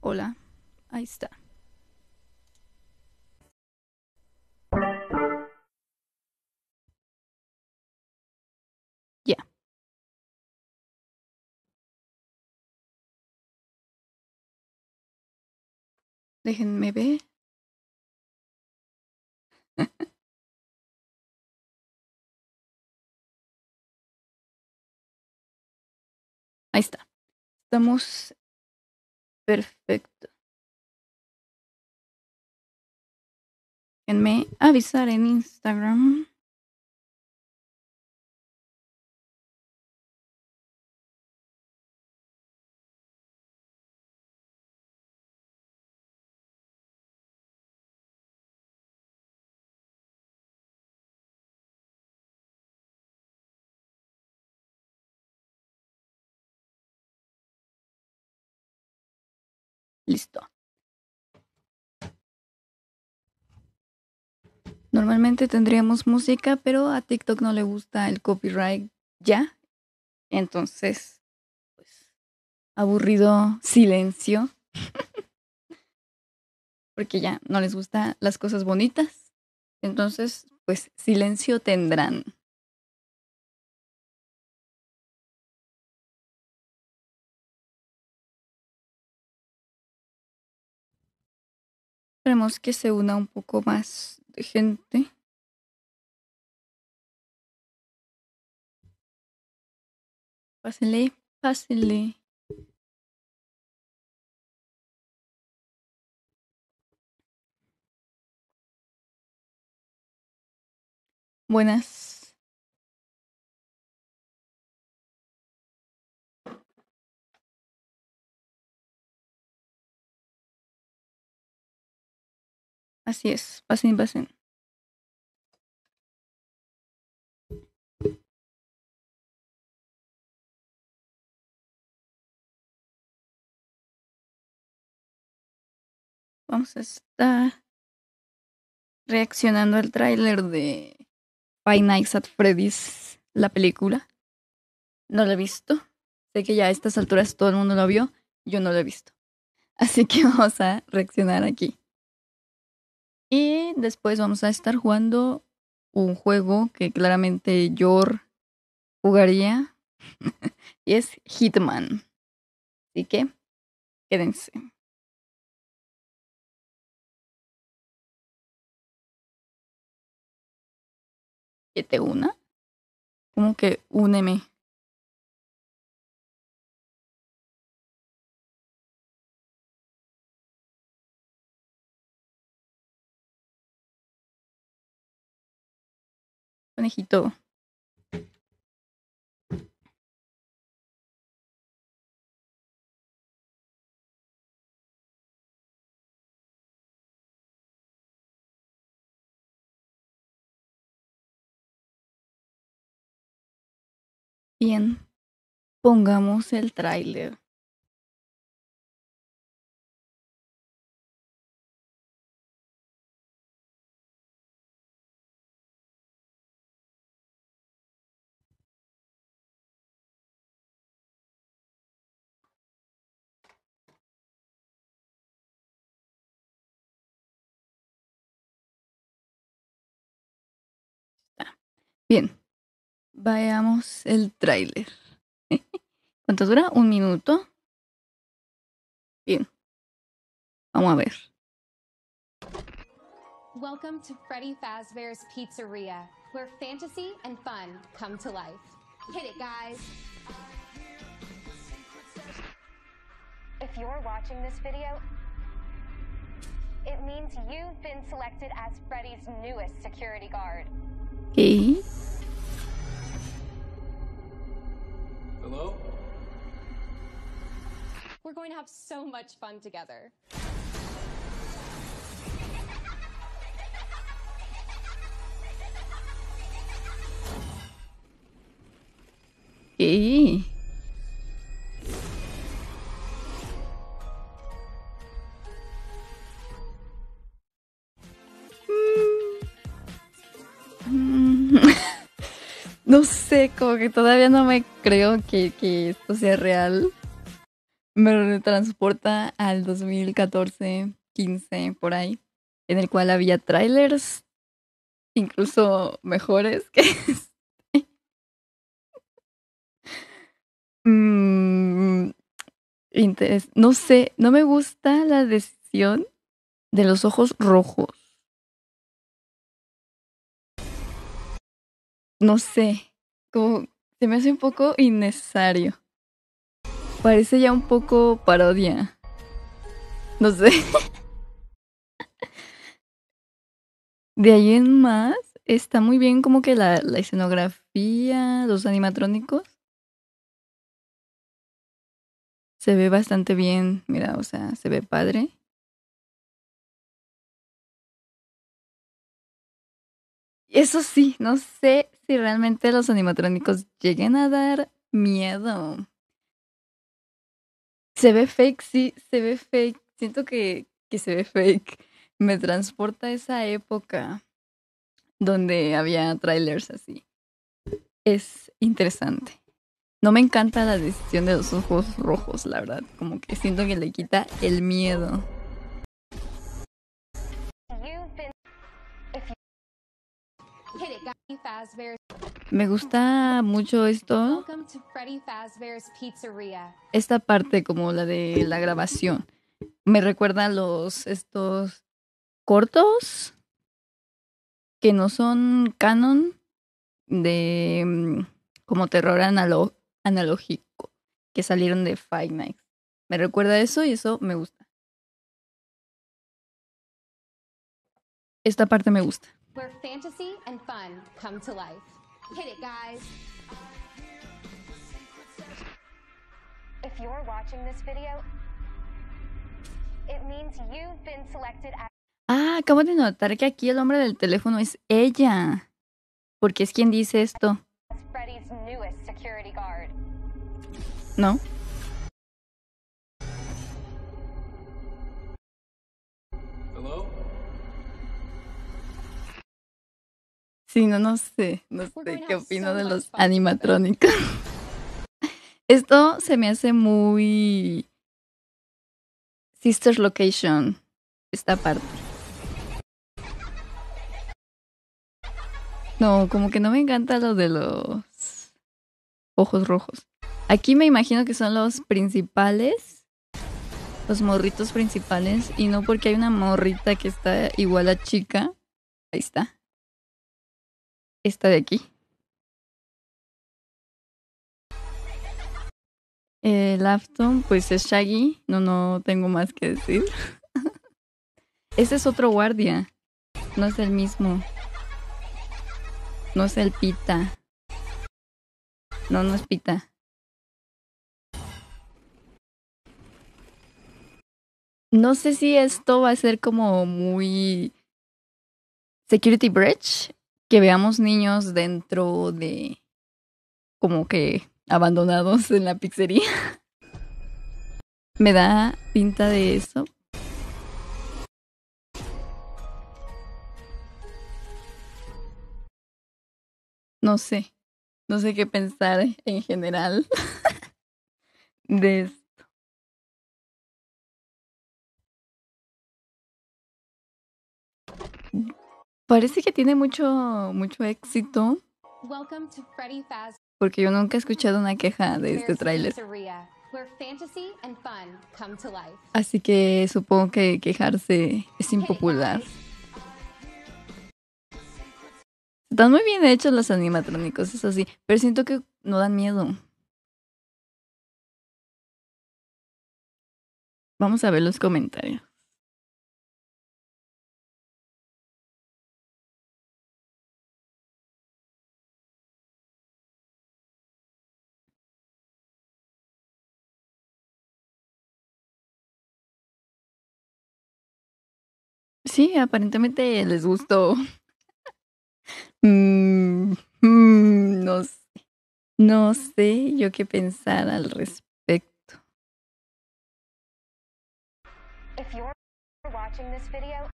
Hola, ahí está. Ya, déjenme ver. Ahí está. Estamos perfecto. Déjenme avisar en Instagram. Listo. Normalmente tendríamos música, pero a TikTok no le gusta el copyright ya. Entonces, pues, aburrido silencio. Porque ya no les gustan las cosas bonitas. Entonces, pues, silencio tendrán. Esperemos que se una un poco más de gente. Pásenle, pásenle. Buenas. Así es. Pasen, pasen. Vamos a estar reaccionando al tráiler de Five Nights at Freddy's, la película. No lo he visto. Sé que ya a estas alturas todo el mundo lo vio. Yo no lo he visto. Así que vamos a reaccionar aquí. Y después vamos a estar jugando un juego que claramente yo jugaría. Y es Hitman. Así que quédense. ¿Que te una? Como que úneme. Conejito. Bien. Pongamos el tráiler. Bien. Veamos el tráiler. ¿Cuánto dura? ¿Un minuto? Bien. Vamos a ver. Welcome to Freddy Fazbear's Pizzeria, where fantasy and fun come to life. Hit it, guys. If you're watching this video, it means you've been selected as Freddy's newest security guard. ¿Qué? Hello? We're going to have so much fun together. ¿Qué? No sé, como que todavía no me creo que esto sea real. me transporta al 2014, 15, por ahí, en el cual había trailers incluso mejores que Mm, no sé, no me gusta la decisión de los ojos rojos. No sé, como se me hace un poco innecesario. Parece ya un poco parodia. No sé. De ahí en más, está muy bien como que la escenografía, los animatrónicos. Se ve bastante bien, mira, o sea, se ve padre. Eso sí, no sé si realmente los animatrónicos lleguen a dar miedo. Se ve fake, sí, se ve fake. Siento que se ve fake. Me transporta a esa época donde había trailers así. Es interesante. No me encanta la decisión de los ojos rojos, la verdad. Como que siento que le quita el miedo. Me gusta mucho esto. Esta parte como la de la grabación. Me recuerda a estos cortos que no son canon de como terror analógico que salieron de Five Nights. Me recuerda a eso y eso me gusta. Esta parte me gusta. Where fantasy and fun come to life. Hit it, guys. If you're watching this video, it means you've been selected as Acabo de notar que aquí el hombre del teléfono es ella. Porque es quien dice esto. Freddy's newest security guard. ¿No? Hello? Sí, no sé qué opino de los animatrónicos. Esto se me hace muy Sister's Location, esta parte. No, como que no me encanta lo de los ojos rojos. Aquí me imagino que son los principales, los morritos principales, y no porque hay una morrita que está igual a chica. Ahí está. Esta de aquí. El Afton, pues es Shaggy. No tengo más que decir. Ese es otro guardia. No es el mismo. No es el Pita. No es Pita. No sé si esto va a ser como muy Security Breach, que veamos niños dentro de como que abandonados en la pizzería. Me da pinta de eso. No sé qué pensar en general de esto. Parece que tiene mucho éxito. Welcome to Freddy Fazbear's Porque yo nunca he escuchado una queja de este tráiler. Pizzeria, where fantasy and fun come to life. Así que supongo que quejarse es impopular. Están muy bien hechos los animatrónicos, eso sí, pero siento que no dan miedo. Vamos a ver los comentarios. Sí, aparentemente les gustó. No sé yo qué pensar al respecto. If you're watching this video,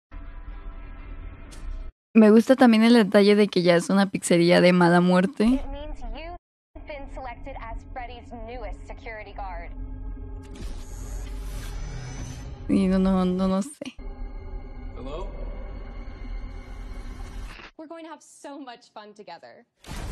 Me gusta también el detalle de que ya es una pizzería de mala muerte. it means you've been selected as Freddy's newest security guard. Y no sé. Hello? We're going to have so much fun together.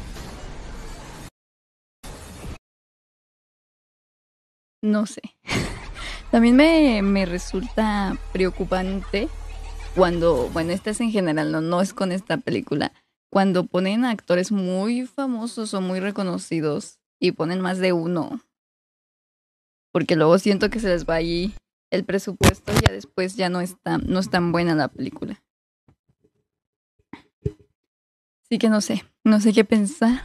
No sé. También me resulta preocupante cuando, bueno, esta es en general, no es con esta película, cuando ponen a actores muy famosos o muy reconocidos y ponen más de uno, porque luego siento que se les va ahí el presupuesto y ya después ya no es tan buena la película. Así que no sé qué pensar.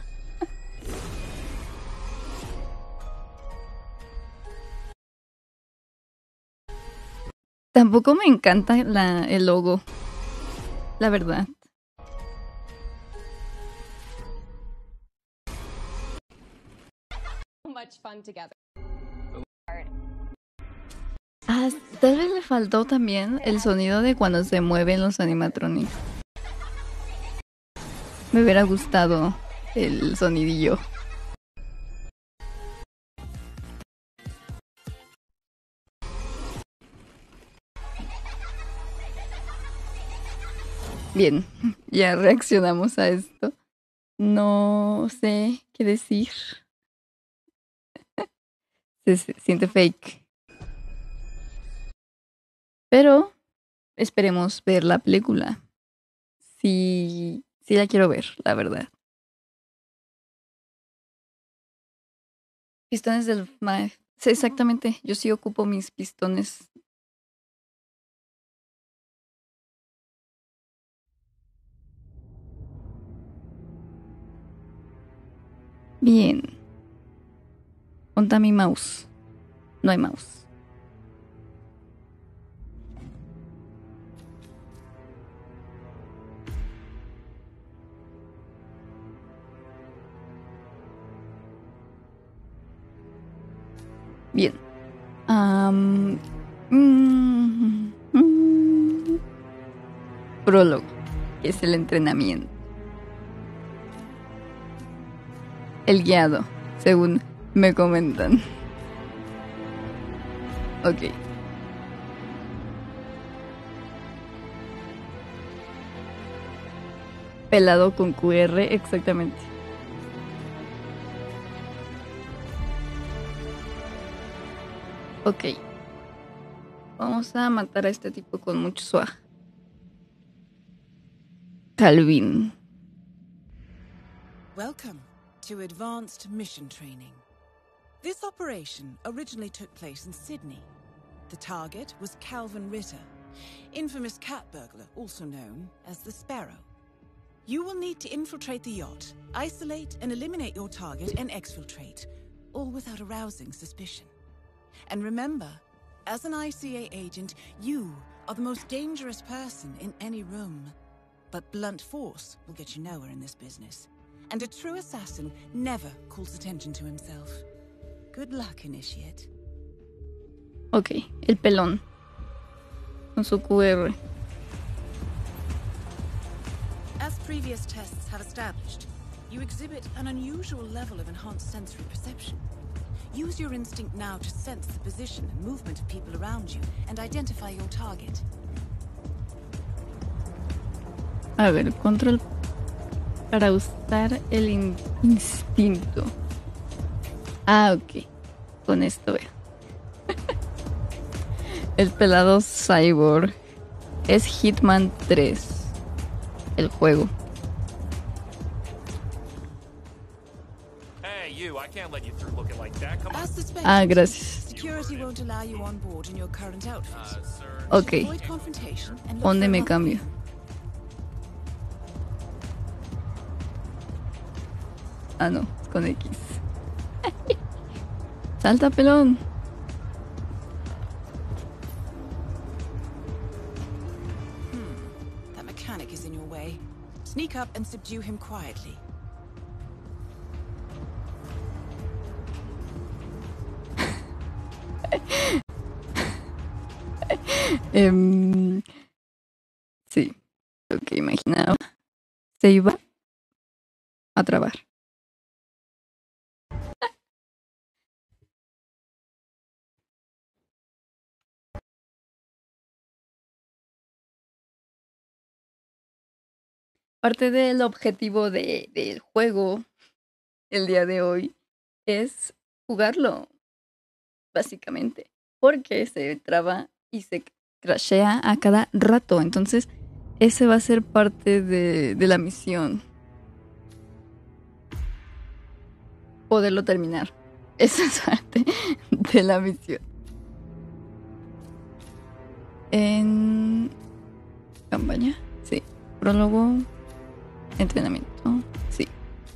Tampoco me encanta el logo, la verdad. So much fun together. Ah, tal vez le faltó también el sonido de cuando se mueven los animatronics. Me hubiera gustado el sonidillo. Bien, ya reaccionamos a esto. No sé qué decir. Se siente fake. Pero esperemos ver la película. Sí, sí la quiero ver, la verdad. Pistones del mar. Sí, exactamente. Yo sí ocupo mis pistones. Bien. Ponta mi mouse. No hay mouse. Bien. Prólogo, que es el entrenamiento. El guiado, según me comentan. Ok. Pelado con QR, exactamente. Ok. Vamos a matar a este tipo con mucho swag. Calvin. Welcome to Advanced Mission Training. This operation originally took place in Sydney. The target was Calvin Ritter, infamous cat burglar, also known as the Sparrow. You will need to infiltrate the yacht, isolate and eliminate your target, and exfiltrate, all without arousing suspicion. And remember, as an ICA agent, you are the most dangerous person in any room. But blunt force will get you nowhere in this business. And a true assassin never calls attention to himself. Good luck, Initiate. Ok, el pelón. Con su QR. As previous tests have established, you exhibit an unusual level of enhanced sensory perception. Use your instinct now to sense the position and movement of people around you and identify your target. A ver, control para usar el instinto. Ah, ok. Con esto veo. El pelado cyborg es Hitman 3. El juego. Hey, you, I can't let you through looking like that. Come on. As suspected, Ah, gracias. security won't allow you on board in your current outfit. Sir. Ok. Avoid confrontation and look ¿Dónde for me another cambio? way. Ah, no, con X. Salta, pelón. That mechanic is in your way. Sneak up and subdue him quietly. Sí, lo que imaginaba. Se iba a trabar. parte del objetivo del juego el día de hoy es jugarlo, básicamente, porque se traba y se crashea a cada rato. Entonces, ese va a ser parte de la misión. Poderlo terminar. Esa es parte de la misión. En campaña, sí. Prólogo, entrenamiento, sí.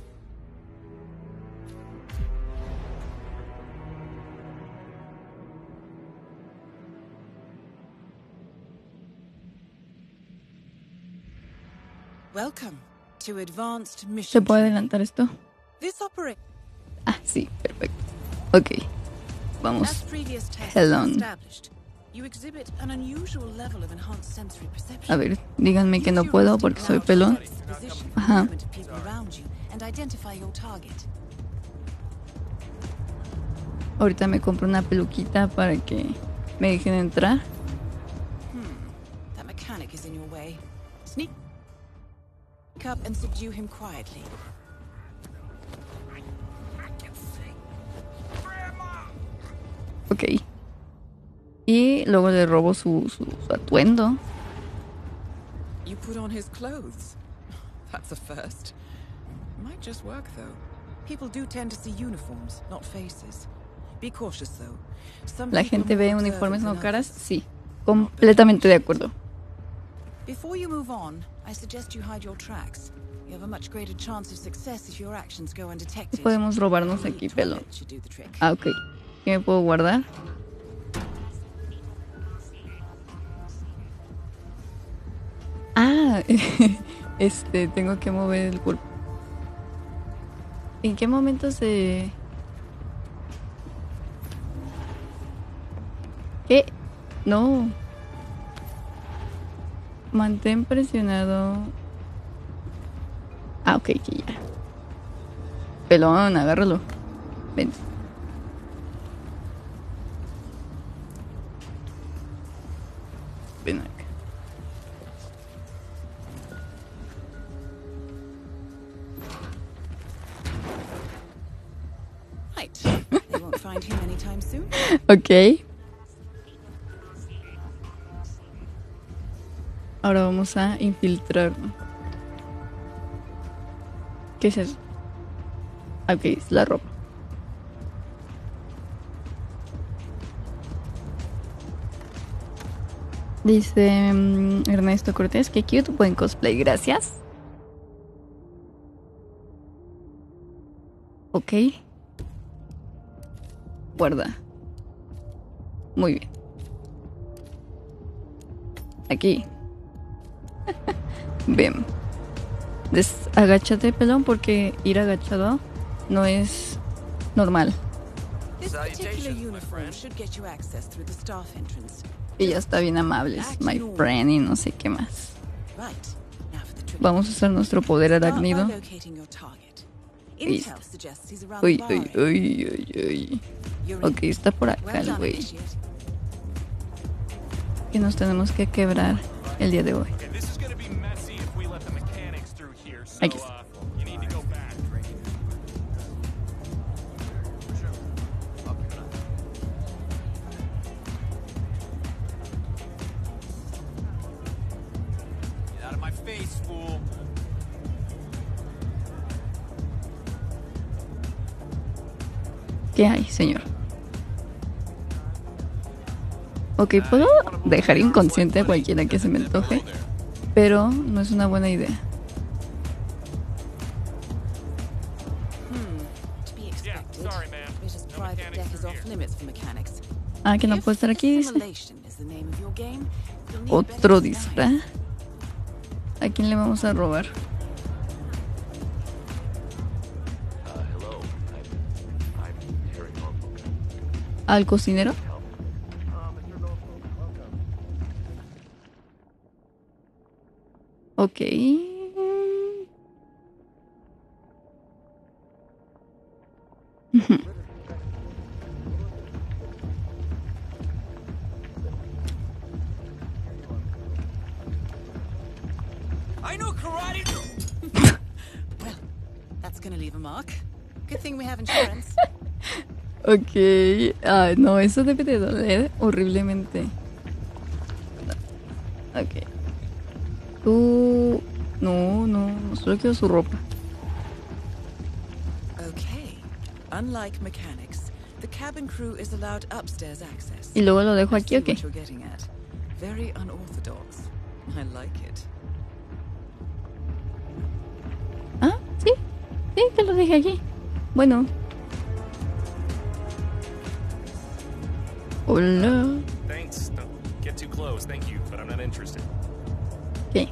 Welcome to Advanced ¿Se Mission puede Training. adelantar esto? This operation, Ah, sí, perfecto. Ok, as vamos. previous tests Hell have on. established, you exhibit an unusual level of enhanced sensory perception. A ver, díganme que Use no your puedo instinct porque soy now to pelón. sense the position and Ajá. movement of people around you and identify your target. Ahorita me compro una peluquita para que me dejen entrar. That mechanic is in your way. Sneak up and subdue him quietly. Ok. Y luego le robo su atuendo. You put on his clothes. That's a first. Might just work though. People do tend to see uniforms, not faces. Be cautious though. Some La people are gente more ve observant uniformes, no than caras. others. Sí, completamente de acuerdo. Before you move on, I suggest you hide your tracks. You have a much greater chance of success if your actions go undetected. Podemos robarnos The aquí, pelón. toilet should do the trick. Ah, ok. ¿Qué me puedo guardar? Ah, tengo que mover el cuerpo. ¿En qué momento se...? ¿Qué? No. Mantén presionado. Ah, ok, que ya. Pelón, agárralo. Ven. Ven acá. Right. They won't find him anytime soon. Ok. Ahora vamos a infiltrarnos. ¿Qué es eso? Ok, es la ropa. Dice Ernesto Cortés, qué cute, buen cosplay, gracias. Ok. Guarda. Muy bien. Aquí. Ven. Agáchate, pelón, porque ir agachado no es normal. This particular Salutations, my uniform friend. should get you access through the staff entrance. Ella está bien amable, my friend, y no sé qué más. Right. Now for the tricky Vamos a usar nuestro poder Start by arácnido. locating your target. Listo. Intel suggests he's around Uy, the uy, bar area. uy, uy, uy. You're Ok, in. está por acá Well el done, güey. initiate. Que nos tenemos que quebrar el día de hoy. Okay, this is gonna be messy if we let the mechanics through here, so, Aquí está. you need to go back. Get out of my face, fool. ¿Qué hay, señor? Ok, puedo dejar inconsciente a cualquiera que se me antoje, pero no es una buena idea. To be expected. sorry, man. British No private mechanics deck is through off here. limits for mechanics. Ah, que no puedo estar aquí, dice. Assimilation is the name of your game. You'll need Otro better disfraz. design. ¿A quién le vamos a robar? Hello. I'm Harry Norfolk. ¿Al cocinero? Ok. Ujú. I know karate. Well, that's gonna leave a mark. Good thing we have insurance. Ok. Ay, no, eso debe de doler horriblemente. Ok. Tú... No, solo quiero su ropa. Okay. Unlike mechanics, the cabin crew is allowed upstairs access. Y luego lo dejo I aquí, see ok. what you're getting at. Very unorthodox. I like it. Ah, sí. Sí, que lo dejé aquí. Bueno. Hola. Thanks. Don't get too close, thank you, but I'm not interested. Ok.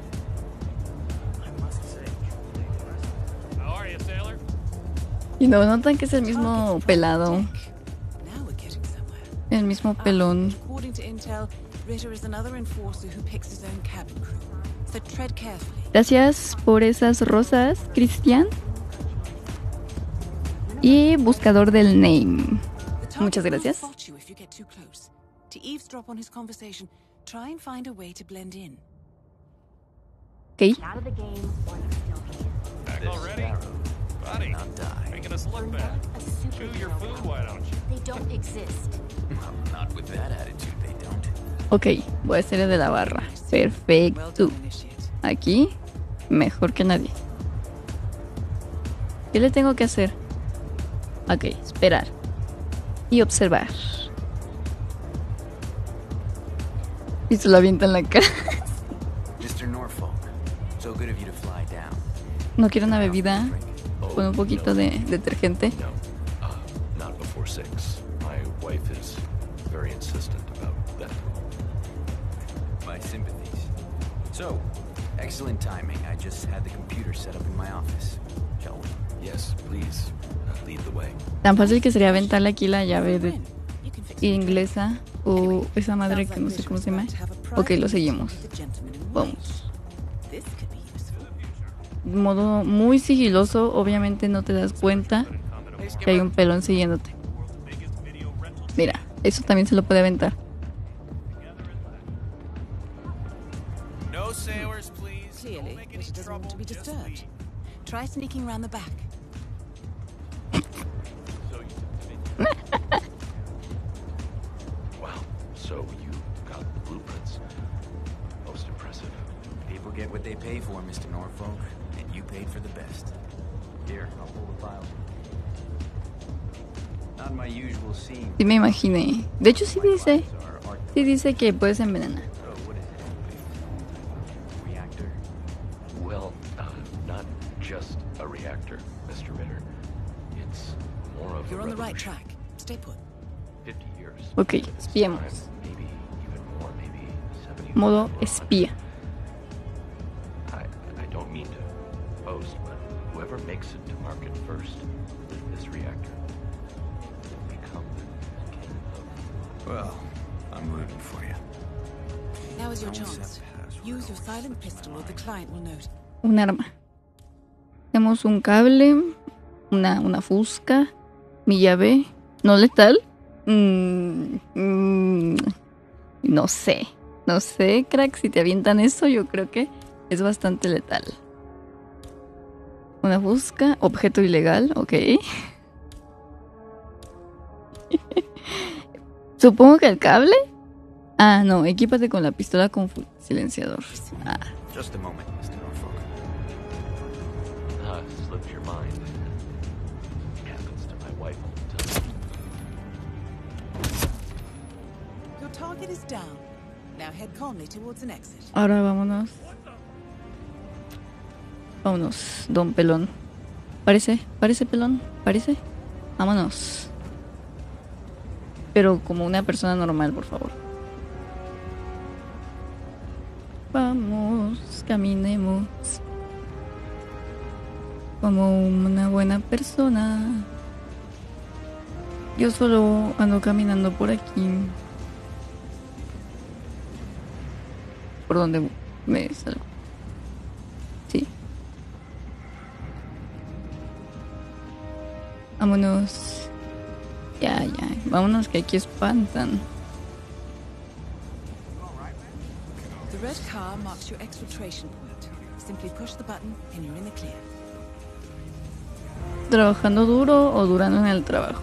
I must say. How are you, sailor? Y no notan que es el mismo pelado. Now we're getting somewhere. El mismo pelón. According to intel, Ritter is another enforcer who picks his own cabin crew. So tread carefully. Gracias por esas rosas, Cristian. Y buscador del name. The target Muchas will gracias. spot you if you get too close. To eavesdrop on his conversation, try and find a way to blend in. Ok. Out of the game or they're still here. Back This already? sparrow Buddy, not die. making us We're look not bad. a Chew your superhero food, company. why don't you? They don't exist. Not with that attitude, they don't. Ok, voy a ser el de la barra. Well Perfecto. done, Initiate. Aquí, mejor que nadie. ¿Qué le tengo que hacer? Ok, esperar. Y observar. Y se lo avienta en la cara. Mr. Norfolk, so good of you to fly down. No quiero una bebida Drink? con un poquito de detergente. No, not before 6. My wife is very insistent about that. My sympathies. So, excellent timing. I just had the computer set up in my office. Shall we? Yes, please. Lead the way. Tan fácil que sería aventarle aquí la llave de Win. You can fix it. inglesa o esa madre que no sé cómo se llama. Ok, lo seguimos. Vamos. This could be useful. Modo muy sigiloso, obviamente no te das cuenta que hay un pelón siguiéndote. Mira, eso también se lo puede aventar. No sailors, please. Don't Clearly, make any Ritter doesn't want to be trouble, just disturbed. leave. Try sneaking round the back. Wow, so you got the blueprints. Most impressive. People get what they pay for, Mr. Norfolk, and you paid for the best. Here, I'll pull the file. Not my usual scene. Sí me imaginé. De hecho sí dice, Our art. sí dice que puedes envenenar. So what is it? Reactor. Well, not just a reactor, Mr. Ritter. It's more of You're a on the right revolution. track. Stay put. 50 years. Ok, At this espiemos. time, maybe even more, maybe 75 Modo or 100. espía. I don't mean to boast, but whoever makes it to market first with this reactor will become the king of... Well, I'm rooting for you. Now is your Don't chance. accept password Use your or silent slip pistol my or the mind. client will note. Un arma. Tenemos un cable, una fusca, mi llave, no letal. No sé, crack, si te avientan eso, yo creo que es bastante letal. Una fusca, objeto ilegal, ok. Supongo que el cable. Ah, no, equípate con la pistola con silenciador. Ah, Just a moment, Mr. Norfolk. Slipped your mind. Happens to my wife all the time. Your target is down. Now head calmly towards an exit. ahora vámonos. Vámonos, don pelón. Parece pelón, parece. Vámonos. Pero como una persona normal, por favor. Vamos, caminemos. Como una buena persona. Yo solo ando caminando por aquí. Por donde me salgo. Sí. Vámonos. Ya. Vámonos que aquí espantan. The red car marks your exfiltration point. Simply push the button and you're in the clear. ¿Trabajando duro o durando en el trabajo?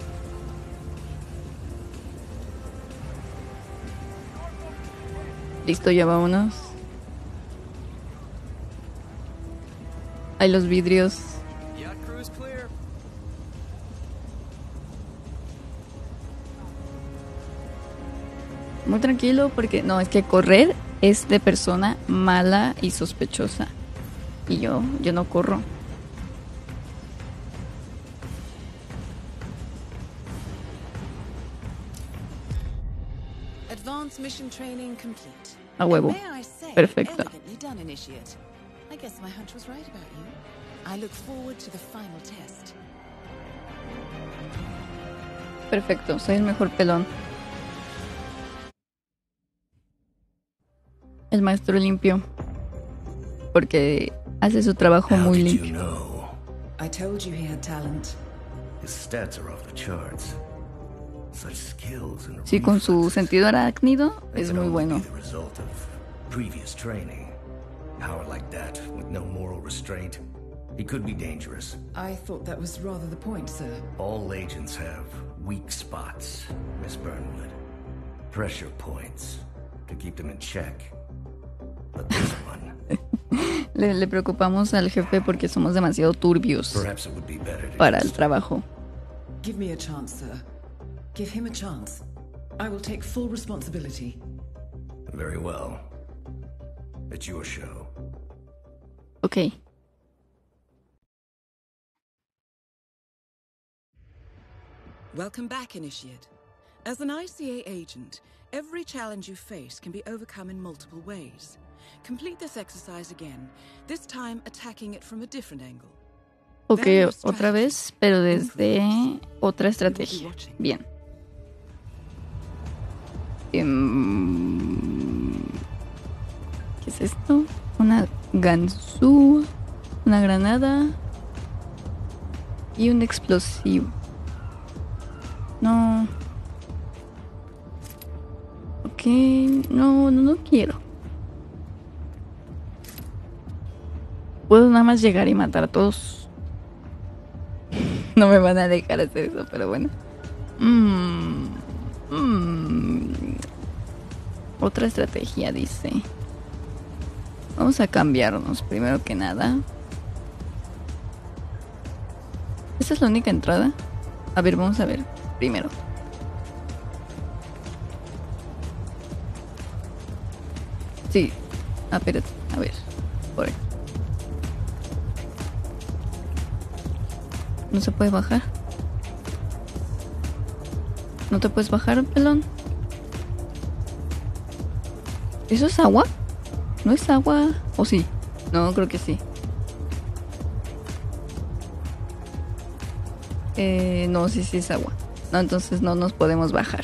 Listo, ya vámonos. Hay los vidrios. Yacht crew's clear. Muy tranquilo porque no, es que correr es de persona mala y sospechosa. Y yo no corro. Advanced mission training complete. A huevo. May I say, Perfecto. elegantly done, Initiate. I guess my hunch was right about you. I look forward to the final test. Perfecto, soy el mejor pelón. El maestro limpio. Porque hace su trabajo How muy did you limpio. know? I told you he had talent. His stats are off the charts. Such skills and Sí, con su reflexes. sentido arácnido They es can muy only bueno. be the result of previous training. Power like that, with no moral restraint, he could be dangerous. I thought that was rather the point, sir. All agents have weak spots, Miss Burnwood. Pressure points to keep them in check. But this one, Le preocupamos al jefe porque somos demasiado turbios perhaps it would be better to para el just- trabajo. Give me a chance, sir. Give him a chance. I will take full responsibility. Very well. It's your show. Ok. Welcome back, Initiate. As an ICA agent, every challenge you face can be overcome in multiple ways. Complete this exercise again, this time attacking it from a different angle. Ok, otra vez, pero desde otra estrategia. Bien. ¿Qué es esto? Una ganzúa, una granada y un explosivo. No. Ok, no quiero. Puedo nada más llegar y matar a todos. No me van a dejar hacer eso, pero bueno. Otra estrategia, dice. Vamos a cambiarnos, primero que nada. ¿Esta es la única entrada? A ver, vamos a ver. Primero. Sí. Ah, espérate. A ver. Por ahí. ¿No se puede bajar? ¿No te puedes bajar, pelón? ¿Eso es agua? ¿No es agua? ¿O sí? No, creo que sí. No, sí es agua. No, entonces no nos podemos bajar.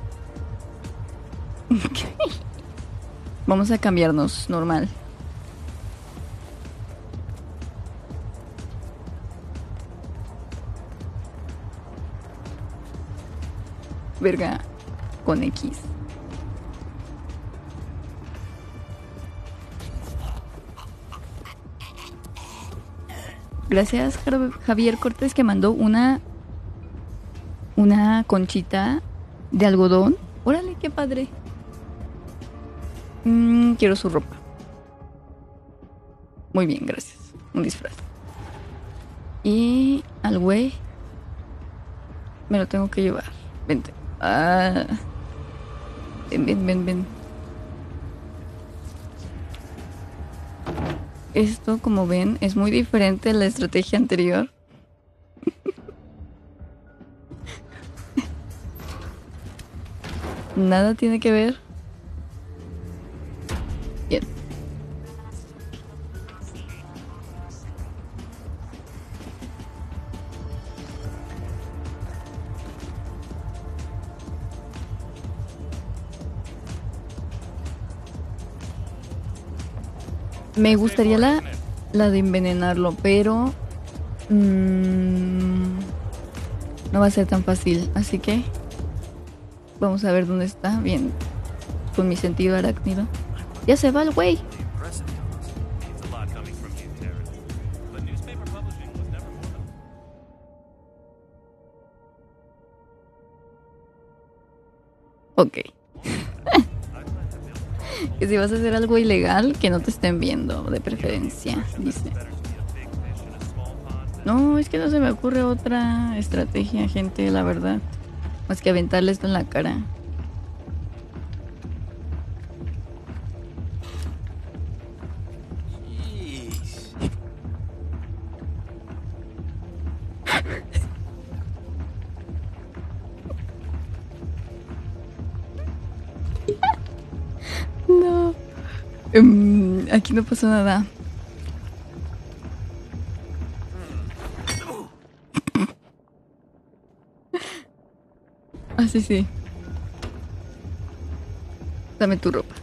Vamos a cambiarnos, normal. Verga, con X. Gracias, Javier Cortés, que mandó una conchita de algodón. Órale, qué padre. Quiero su ropa. Muy bien, gracias. Un disfraz. Y al güey me lo tengo que llevar. Vente. Ven. Esto, como ven, es muy diferente a la estrategia anterior. Nada tiene que ver. Bien. Me gustaría la de envenenarlo, pero no va a ser tan fácil, así que vamos a ver dónde está. Bien, con mi sentido arácnido. Ya se va el güey. coming from you, Terrence. But newspaper publishing was never more than... Ok. Que si vas a hacer algo ilegal, que no te estén viendo, de preferencia, dice. No, es que no se me ocurre otra estrategia, gente, la verdad. Más que aventarle esto en la cara. No. Aquí no pasó nada. Ah, sí. Dame tu ropa.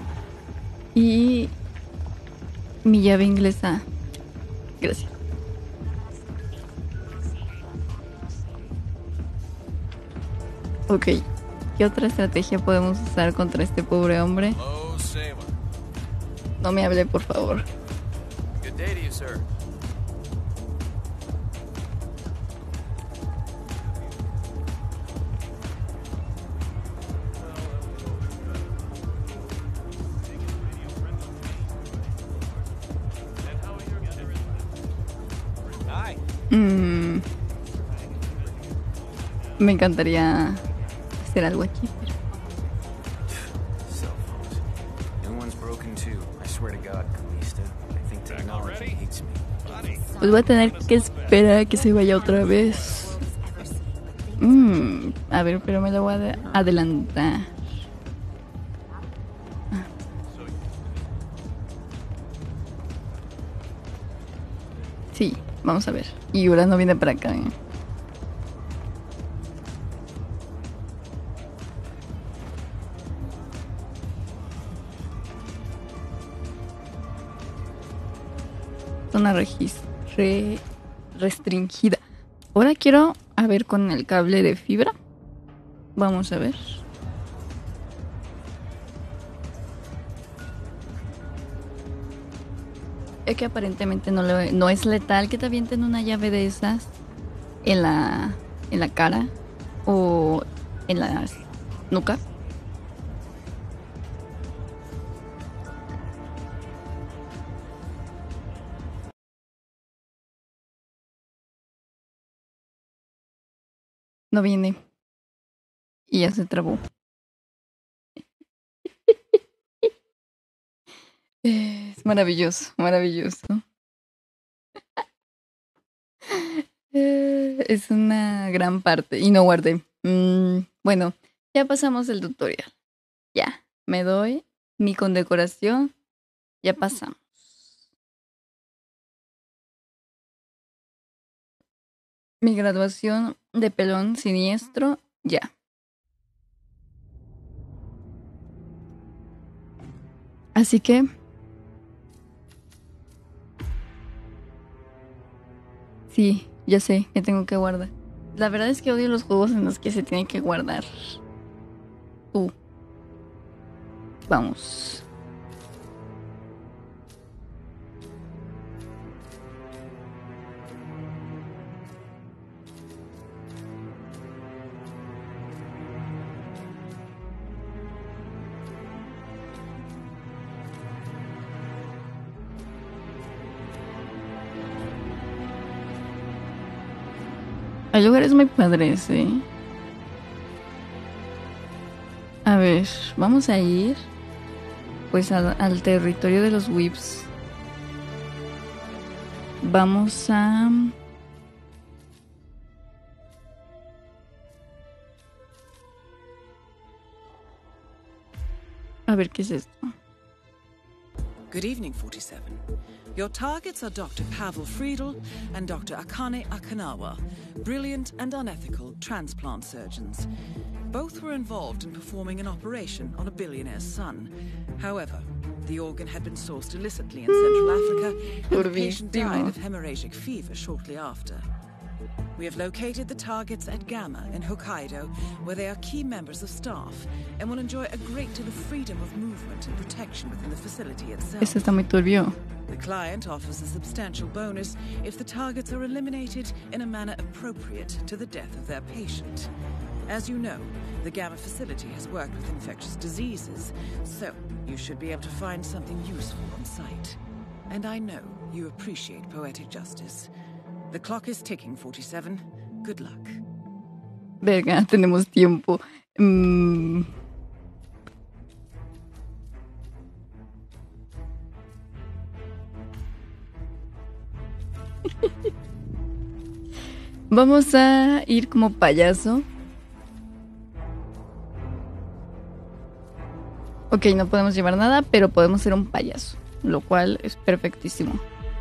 Y mi llave inglesa. Gracias. Ok. ¿Qué otra estrategia podemos usar contra este pobre hombre? No me hable, por favor. Good day to you, sir. Me encantaría hacer algo aquí, pero... Cell phones. New one's broken too. I swear to God, Calista. I think technology hates me. Pues voy a tener que esperar a que se vaya otra vez. A ver, pero me lo voy a adelantar. Sí, vamos a ver. Y ahora no viene para acá, ¿eh? Zona restringida. Ahora quiero a ver con el cable de fibra. Vamos a ver. Es que aparentemente no es letal que te avienten una llave de esas en la cara o en la nuca. No viene. Y ya se trabó. Es maravilloso, maravilloso. Es una gran parte. Y no guardé. Bueno, ya pasamos el tutorial. Ya, me doy mi condecoración. Ya pasamos. Mi graduación de pelón siniestro, ya. Así que... sí, ya sé que tengo que guardar. La verdad es que odio los juegos en los que se tiene que guardar. Vamos. Hay lugares muy padres, ¿eh? A ver, vamos a ir pues al territorio de los Whips. Vamos a... ver qué es esto. Good evening, 47. Your targets are Dr. Pavel Friedel and Dr. Akane Akanawa, brilliant and unethical transplant surgeons. Both were involved in performing an operation on a billionaire's son. However, the organ had been sourced illicitly in Central Africa, and the patient died of hemorrhagic fever shortly after. We have located the targets at Gamma in Hokkaido, where they are key members of staff and will enjoy a great deal of freedom of movement and protection within the facility itself. Eso está muy turbio. The client offers a substantial bonus if the targets are eliminated in a manner appropriate to the death of their patient. As you know, the Gamma facility has worked with infectious diseases, so you should be able to find something useful on site. And I know you appreciate poetic justice. The clock is ticking, 47. Good luck. Verga, tenemos tiempo. Vamos a ir como payaso. Ok, no podemos llevar nada, pero podemos ser un payaso, lo cual es perfectísimo.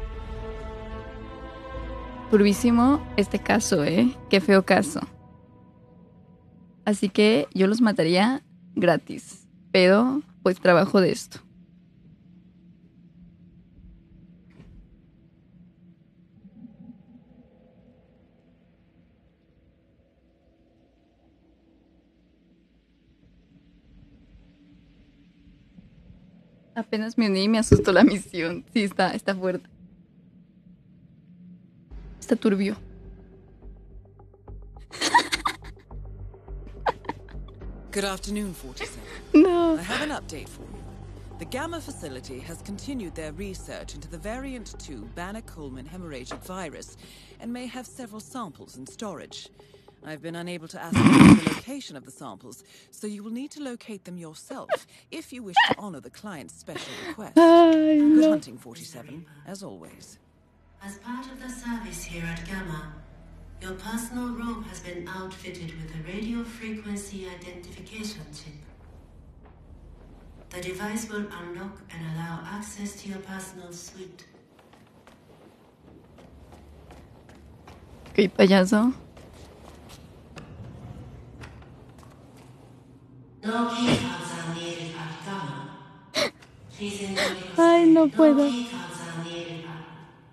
Turbísimo este caso, Qué feo caso. Así que yo los mataría gratis, pero pues trabajo de esto. Apenas me uní y me asustó la misión. Sí, está fuerte. Está turbio. Good afternoon, 47. No. I have an update for you. The Gamma facility has continued their research into the variant 2 Banner-Coleman hemorrhagic virus and may have several samples in storage. I've been unable to ascertain the location of the samples, so you will need to locate them yourself if you wish to honor the client's special request. Good hunting, 47, as always. As part of the service here at Gamma, your personal room has been outfitted with a radio frequency identification chip. The device will unlock and allow access to your personal suite. Ok, payaso. No keycards are needed at Gamma. Please enjoy your Ay, no puedo. No keycards are needed at...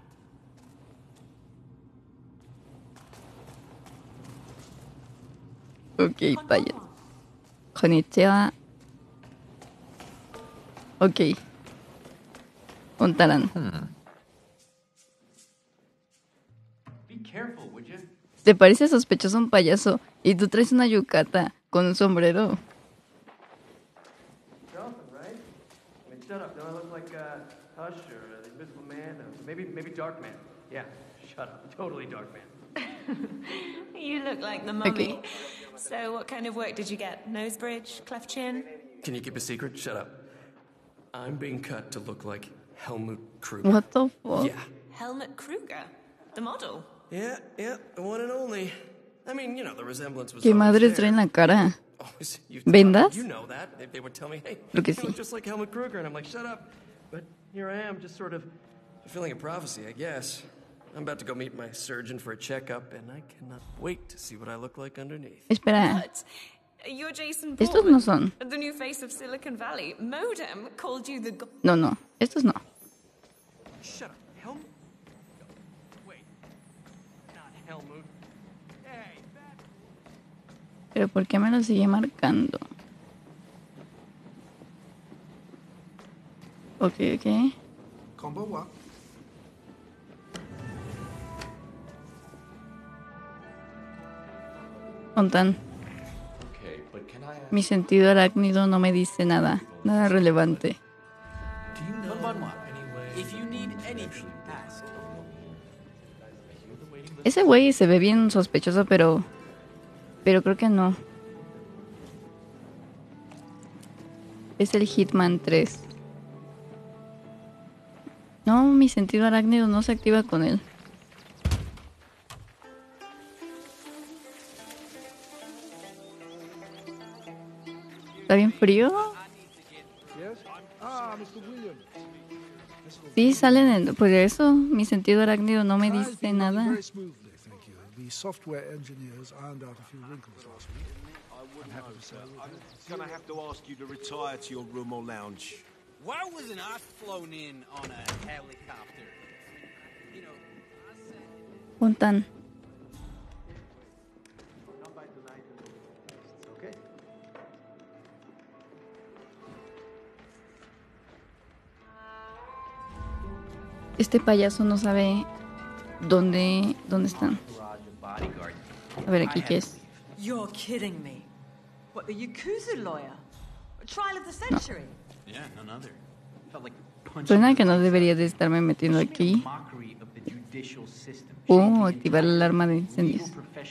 Ok, payaso. Konnichiwa. Ok. Contarán. Be careful, would you? ¿Te parece sospechoso un payaso y tú traes una yucata con un sombrero? Shut up, don't I look like Hush or the Invisible Man? Maybe Dark Man. Yeah, shut up. Totally Dark Man. You look like the mummy. Okay. So what kind of work did you get? Nose bridge? Cleft chin? Can you keep a secret? Shut up. I'm being cut to look like Helmut Kruger. What the fuck? Yeah. Helmut Kruger? The model? Yeah, the one and only. I mean, you know, the resemblance was ¿Qué madres there. traen la cara? Always, ¿Vendas? You know that. They would tell me, hey, Creo que you look sí. just like Helmut Kruger. And I'm like, shut up. But here I am, just sort of fulfilling a prophecy, I guess. I'm about to go meet my surgeon for a checkup, and I cannot wait to see what I look like underneath. Espera. What? You're Jason Estos Bourne, no son. the new face of Silicon Valley. Modem called you the... No. Estos no. Shut up. Helmut? Wait. Not Helmut. Hey, Pero ¿por qué me lo sigue marcando? Ok. Contan. Mi sentido arácnido no me dice nada relevante. If you need anything, ask. Ese güey se ve bien sospechoso, pero creo que no. Es el Hitman 3. No, mi sentido arácnido no se activa con él. ¿Está bien frío? Sí, salen en... Por eso, mi sentido arácnido no me dice nada. The software engineers ironed out a few wrinkles last week. I'm happy to say. I'm gonna have to ask you to retire to your room or lounge. Why wasn't I flown in on a helicopter? You know, I said... Contan. Este payaso no sabe dónde están. A ver, ¿aquí qué es? You're kidding me. What, the Yakuza lawyer? A trial of the century? Yeah, none other. Felt like Suena que no debería de estarme metiendo aquí. Activar la alarma de incendios.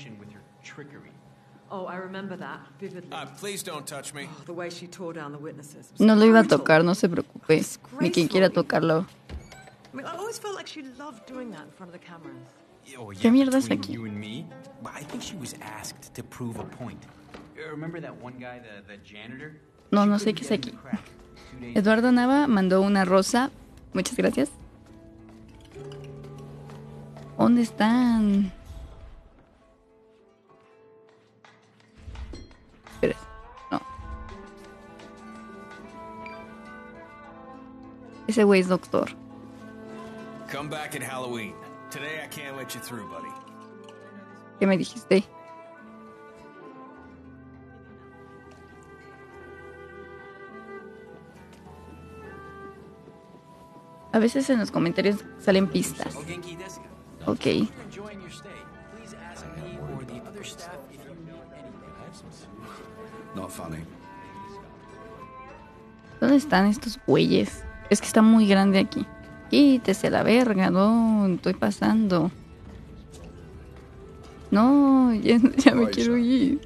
Oh, I remember that vividly. Please don't touch me. Oh, the way she tore down the witnesses. No lo iba a tocar, no se preocupe. Ni quien quiera tocarlo. I mean, I always felt like she loved doing that in front of the cameras. ¿Qué mierda es aquí? You and me? I think she was asked to prove a point. Remember that one guy, the janitor? No sé qué es aquí. Eduardo Nava mandó una rosa. Muchas gracias. ¿Dónde están? Espera. No. Ese güey es doctor. Come back at Halloween. Today I can't let you through, buddy. ¿Qué me dijiste? A veces en los comentarios salen pistas. Ok. Not funny. ¿Dónde están estos güeyes? Es que está muy grande aquí. Quítese la verga, no, estoy pasando. No, ya me quiero ir.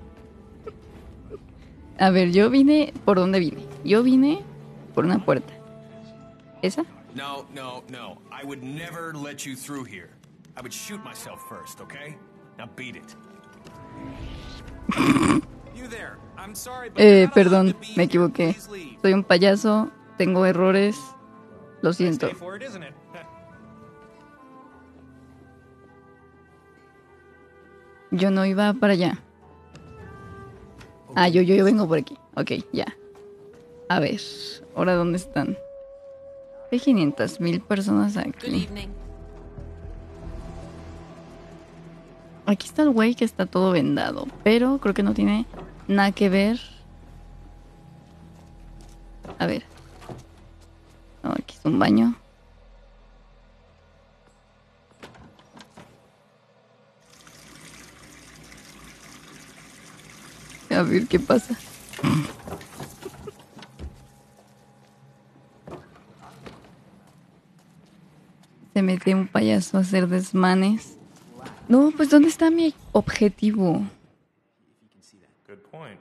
A ver, yo vine... ¿Por dónde vine? Yo vine por una puerta. ¿Esa? No. I would never let you through here. I would shoot myself first, okay? Now beat it. You there. I'm sorry, but perdón, me equivoqué. Soy un payaso, tengo errores. Lo siento. Stay for it, isn't it? Yo no iba para allá. Ah, yo vengo por aquí. Ok, ya. A ver, ¿ahora dónde están? Hay 500,000 personas aquí. Aquí está el güey que está todo vendado, pero creo que no tiene nada que ver. A ver. No, aquí es un baño. A ver qué pasa. Se mete un payaso a hacer desmanes. No, pues ¿dónde está mi objetivo? Good point.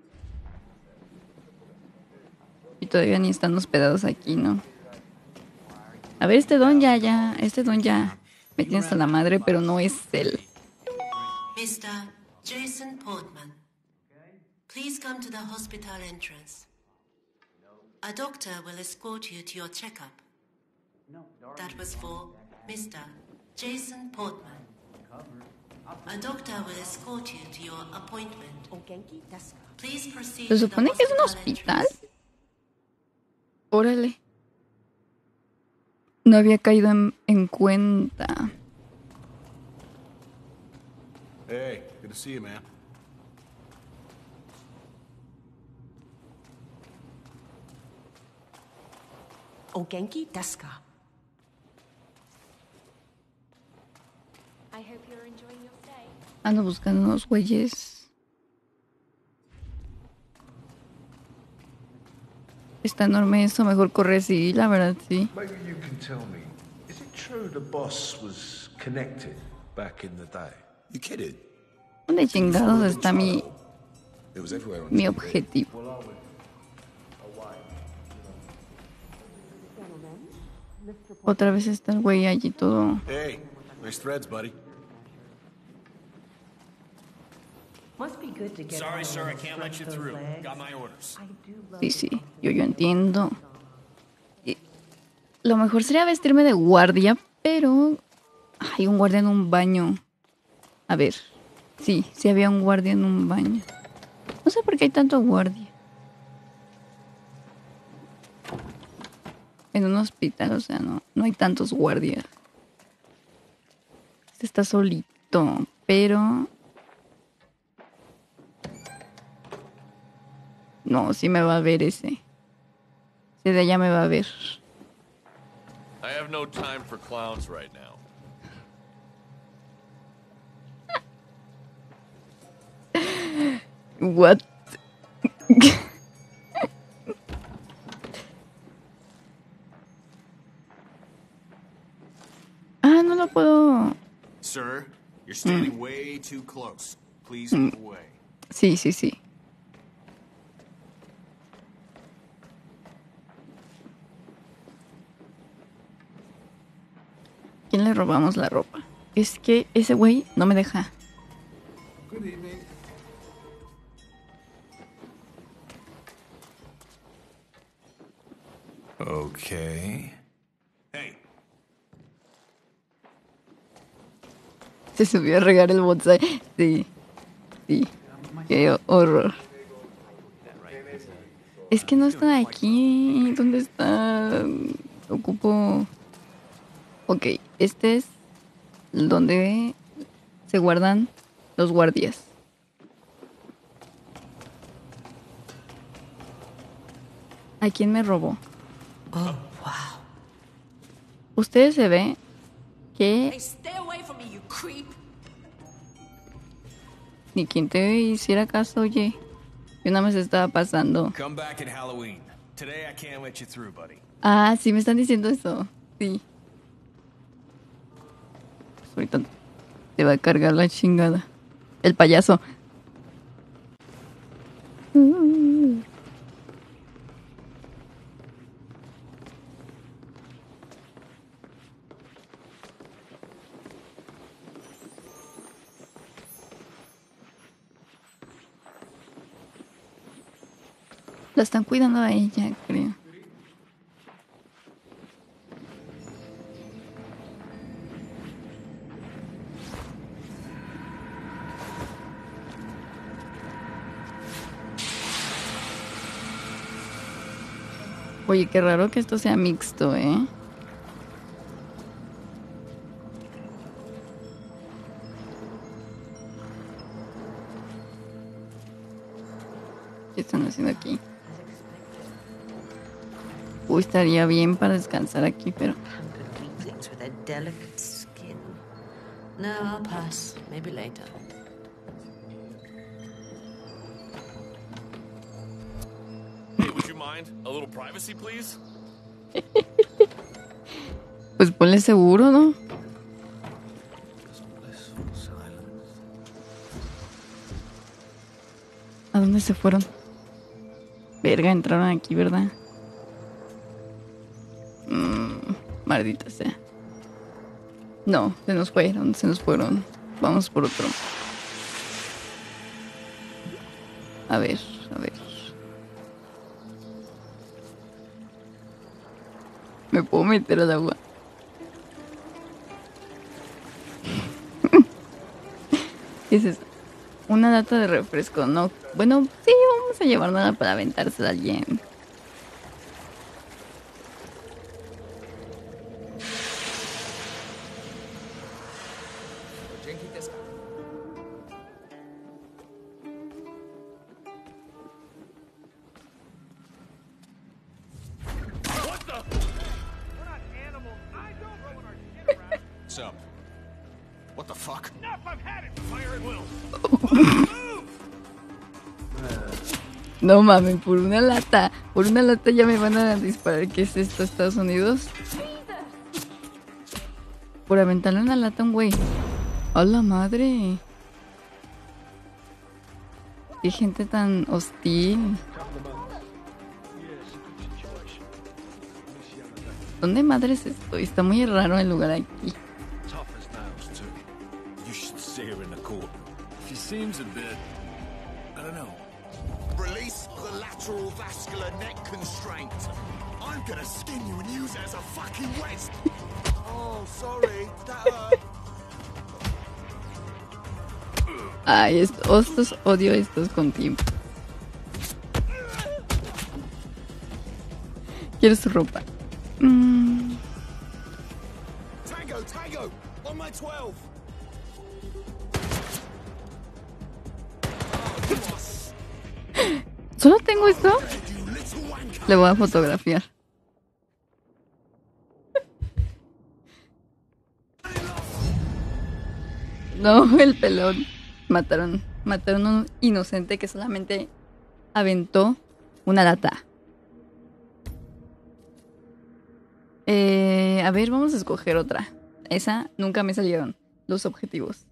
Y todavía ni están hospedados aquí, ¿no? A ver, este don ya. Me tiene hasta la madre, pero no es él. Mr. Jason Portman, please come to the hospital entrance. A doctor will escort you to your checkup. That was for Mr. Jason Portman. A doctor will escort you to your appointment. Please proceed. ¿Se supone que es un hospital? Órale. No había caído en cuenta. Hey, good to see you, man. Ogenki desu ka? Ando buscando unos güeyes. Está enorme eso, mejor corre así, la verdad, sí. Maybe you can tell me, is it true the boss was connected back in the day? You kidding? ¿Dónde chingados está mi objetivo? Otra vez está el güey allí todo. Hey, nice threads, buddy. Sorry, sir, I can't let you through. Got my orders. Sí, yo entiendo. Y lo mejor sería vestirme de guardia, pero hay un guardia en un baño. A ver, sí había un guardia en un baño. No sé por qué hay tanto guardia. En un hospital, o sea, no hay tantos guardias. Este está solito, pero... No, sí me va a ver ese. Ese de allá me va a ver. I have no time for clowns right now. What? Ah, no lo puedo. Sir, you're standing way too close. Please move away. Sí, sí, sí. ¿Quién le robamos la ropa? Es que ese güey no me deja. Good evening. Okay. Hey. Se subió a regar el bonsai. Sí. Sí. Qué horror. Es que no está aquí. ¿Dónde está? Ocupo... Ok, este es donde se guardan los guardias. ¿A quién me robó? Oh, wow. Ustedes se ve que Hey, stay away from me, you creep. ni quien te hiciera caso, oye. Yo nada más estaba pasando. Come back at Halloween. Today I can't let you through, buddy. Ah, sí, me están diciendo eso. Sí. Ahorita te va a cargar la chingada. El payaso. La están cuidando a ella, creo. Oye, qué raro que esto sea mixto, ¿eh? ¿Qué están haciendo aquí? Uy, estaría bien para descansar aquí, pero... Weaklings with their delicate skin. No, I'll pass. Maybe later. Hey, would you mind? A little privacy, please? Pues ponle seguro, ¿no? ¿A dónde se fueron? Verga, entraron aquí, ¿verdad? Maldita sea. No, se nos fueron. Vamos por otro. A ver. Me puedo meter al agua. ¿Qué es eso? Una lata de refresco, ¿no? Bueno, sí, vamos a llevar nada para aventársela a alguien. What's up? What the fuck? Enough, I've had it. Fire at will. No mames, por una lata ya me van a disparar. ¿Qué es esto, Estados Unidos? Por aventarle una lata a un güey. ¡A la madre! Qué gente tan hostil. ¿Dónde madres estoy? Está muy raro el lugar aquí. You should see her in the court. She seems a bit... I don't know. Release the lateral vascular neck constraint. I'm gonna skin you and use it as a fucking wedge. Oh, sorry. That hurt. Ay, estos odio estos con tiempo. Quiero su ropa. Tango, on my 12. ¿Solo tengo esto? Le voy a fotografiar. No, el pelón. Mataron a un inocente que solamente aventó una lata. A ver, vamos a escoger otra. Esa nunca me salieron los objetivos.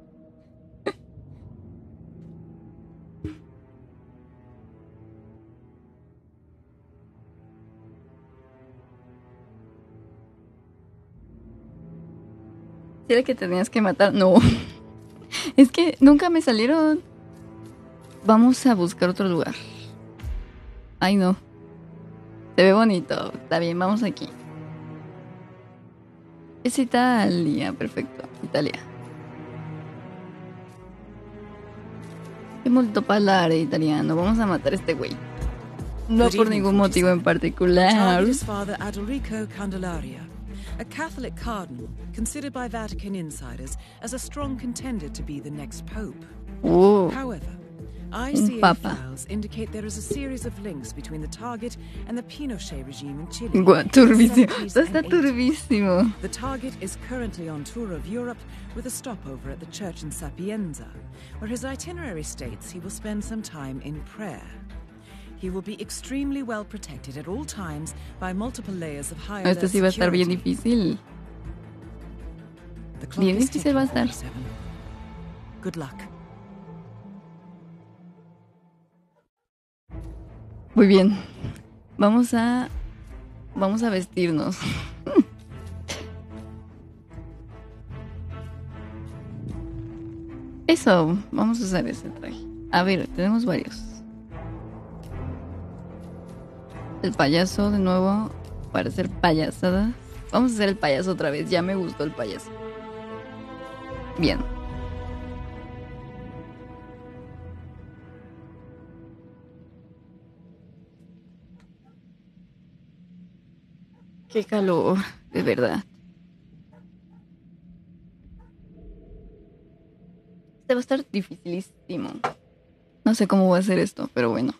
¿Sí era que tenías que matar? No. Es que nunca me salieron. Vamos a buscar otro lugar. Ay, no. Se ve bonito. Está bien, vamos aquí. Es Italia, perfecto. Italia. È molto parlare italiano. Vamos a matar a este güey. No por ningún motivo en particular. Target is Father Adalrico Candelaria, a Catholic cardinal considered by Vatican insiders as a strong contender to be the next pope. However, ICA files indicate there is a series of links between the target and the Pinochet regime in Chile. Turbísimo. Esto está turbísimo. The target is currently on tour of Europe with a stopover at the church in Sapienza, where his itinerary states he will spend some time in prayer. He will be extremely well protected at all times by multiple layers of high alert Esto sí va a estar bien difícil. Bien difícil va a estar. Good luck. Muy bien. Vamos a vestirnos. Eso, vamos a usar ese traje. A ver, tenemos varios. El payaso de nuevo para hacer payasadas. Vamos a hacer el payaso otra vez. Ya me gustó el payaso. Bien. Qué calor, de verdad. Este va a estar dificilísimo. No sé cómo voy a hacer esto, pero bueno.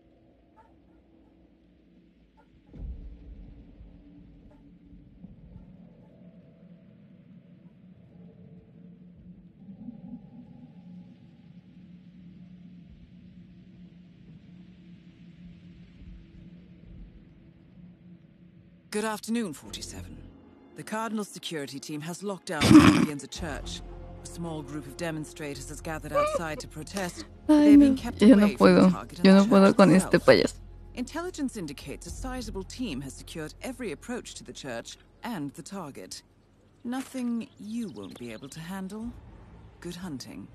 Good afternoon, 47. The Cardinal's security team has locked down Sapienza Church. A small group of demonstrators has gathered outside to protest, but they're being kept away from the target. Yo no puedo con este payaso. Intelligence indicates a sizable team has secured every approach to the church and the target. Nothing you won't be able to handle. Good hunting.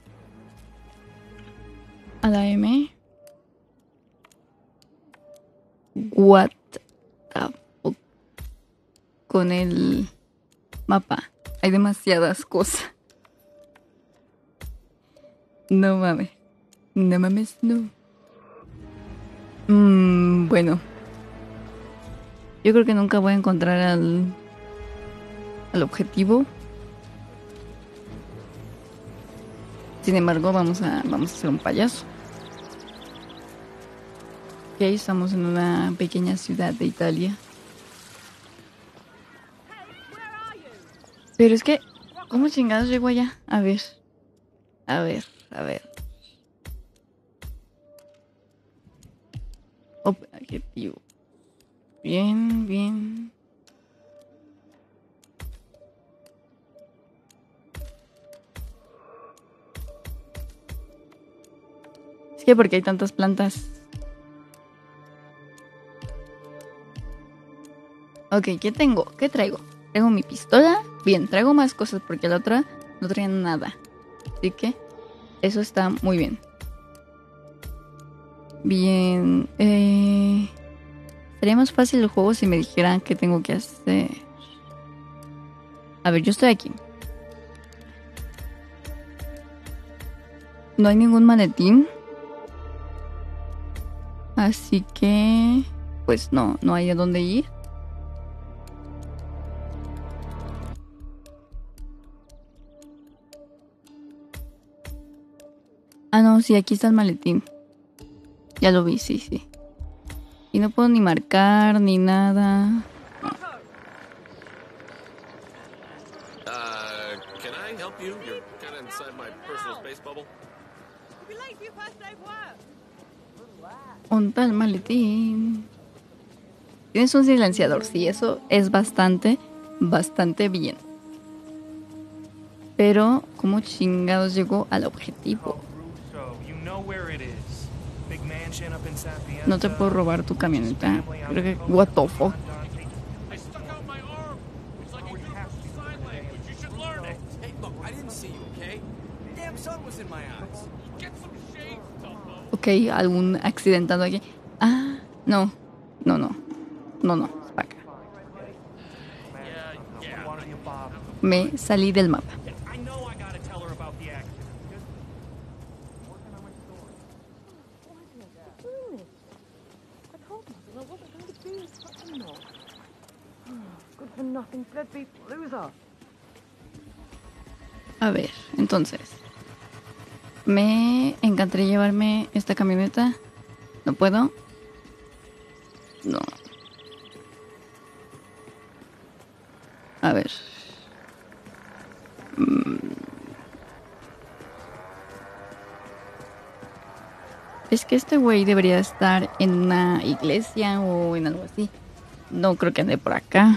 A la M. What the fuck? Con el mapa. Hay demasiadas cosas. No mames. No mames, no. Bueno. Yo creo que nunca voy a encontrar al objetivo. Sin embargo, vamos a hacer un payaso. Ok, estamos en una pequeña ciudad de Italia. Pero es que, ¿cómo chingados llego allá? A ver. Objetivo. Bien. Es que porque hay tantas plantas. Ok, ¿qué tengo? ¿Qué traigo? Traigo mi pistola. Bien, traigo más cosas porque la otra no traía nada. Así que eso está muy bien. Bien. Sería más fácil el juego si me dijeran qué tengo que hacer. A ver, yo estoy aquí. No hay ningún maletín. Así que pues no hay a dónde ir. Ah, no, sí, aquí está el maletín. Ya lo vi, sí. Y no puedo ni marcar, ni nada. can I help you? You're kind of inside my personal space bubble. Un tal maletín. Tienes un silenciador, sí, eso es bastante bien. Pero, ¿cómo chingados llegó al objetivo? No te puedo robar tu camioneta. Creo que, what the fuck. Ok, algún accidentado aquí. Ah, no. Es para acá. Me salí del mapa. A ver, entonces. Me encantaría llevarme esta camioneta. ¿No puedo? No. A ver. Es que este güey debería estar en una iglesia o en algo así. No creo que ande por acá.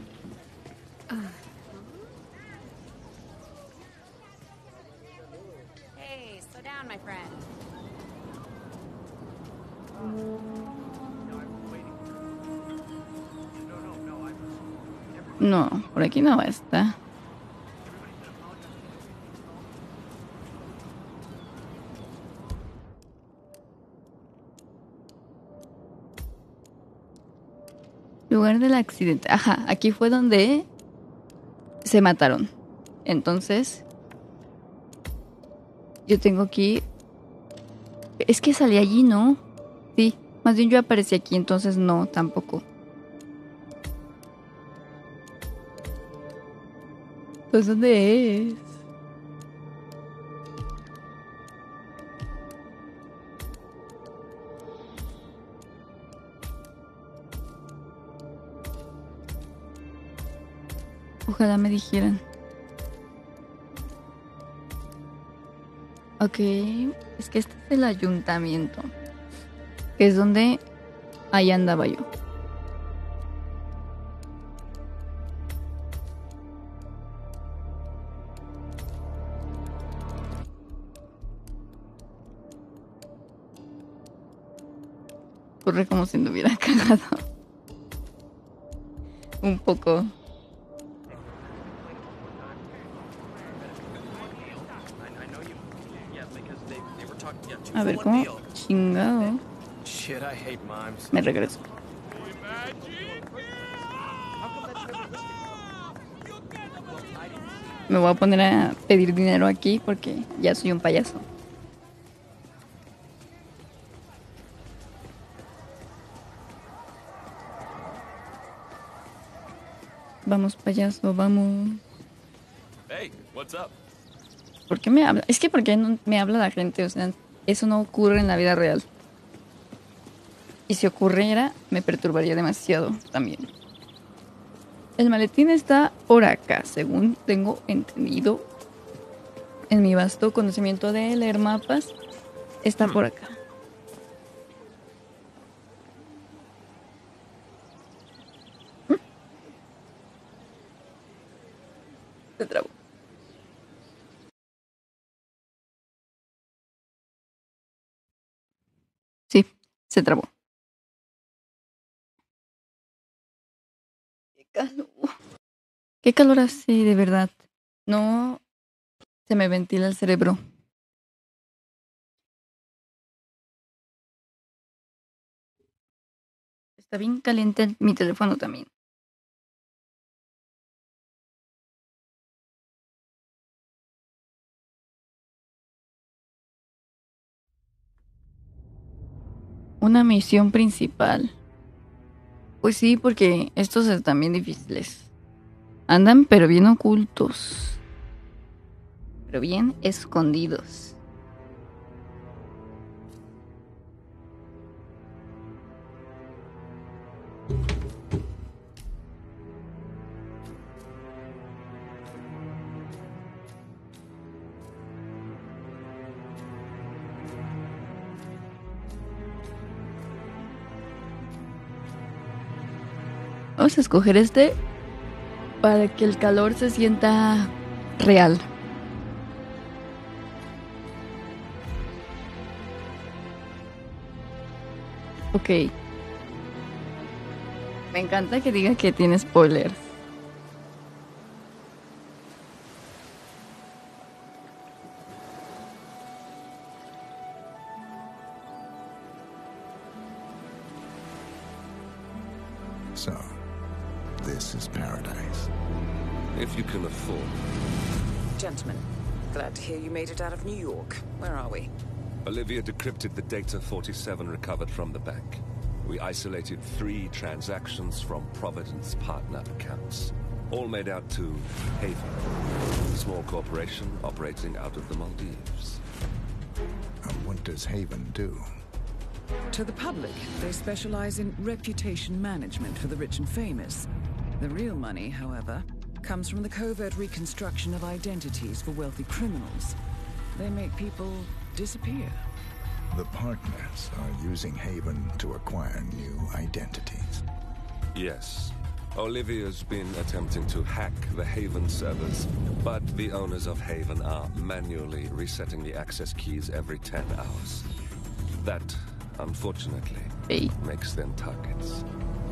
Hey, slow down, my friend. No, por aquí no va a estar. Lugar del accidente. Ajá, aquí fue donde se mataron. Entonces, yo tengo aquí... Es que salí allí, ¿no? Sí, más bien yo aparecí aquí, entonces no, tampoco. Pues, ¿dónde es? Ojalá me dijeran. Ok, es que este es el ayuntamiento, que es donde ahí andaba yo. Ocurre como si no hubiera cagado. Un poco. A ver, ¿cómo? Chingado. Me regreso. Me voy a poner a pedir dinero aquí porque ya soy un payaso. Vamos, payaso, vamos. Hey, what's up? ¿Por qué me habla? Es que ¿por qué no me habla la gente? O sea, eso no ocurre en la vida real. Y si ocurriera, me perturbaría demasiado también. El maletín está por acá, según tengo entendido. En mi vasto conocimiento de leer mapas, está por acá. Se trabó. Sí, se trabó. Qué calor. Qué calor hace, de verdad. No se me ventila el cerebro. Está bien caliente mi teléfono también. Una misión principal. Pues sí, porque estos están bien difíciles. Andan pero bien ocultos. Pero bien escondidos. vamos a escoger este para que el calor se sienta real. Ok. Me encanta que diga que tiene spoilers. So, this is paradise. If you can afford. Gentlemen, glad to hear you made it out of New York. Where are we? Olivia decrypted the data 47 recovered from the bank. We isolated 3 transactions from Providence partner accounts. All made out to Haven, a small corporation operating out of the Maldives. And what does Haven do? To the public, they specialize in reputation management for the rich and famous. The real money, however, comes from the covert reconstruction of identities for wealthy criminals. They make people disappear. The partners are using Haven to acquire new identities. Yes. Olivia's been attempting to hack the Haven servers, but the owners of Haven are manually resetting the access keys every 10 hours. That, unfortunately, makes them targets.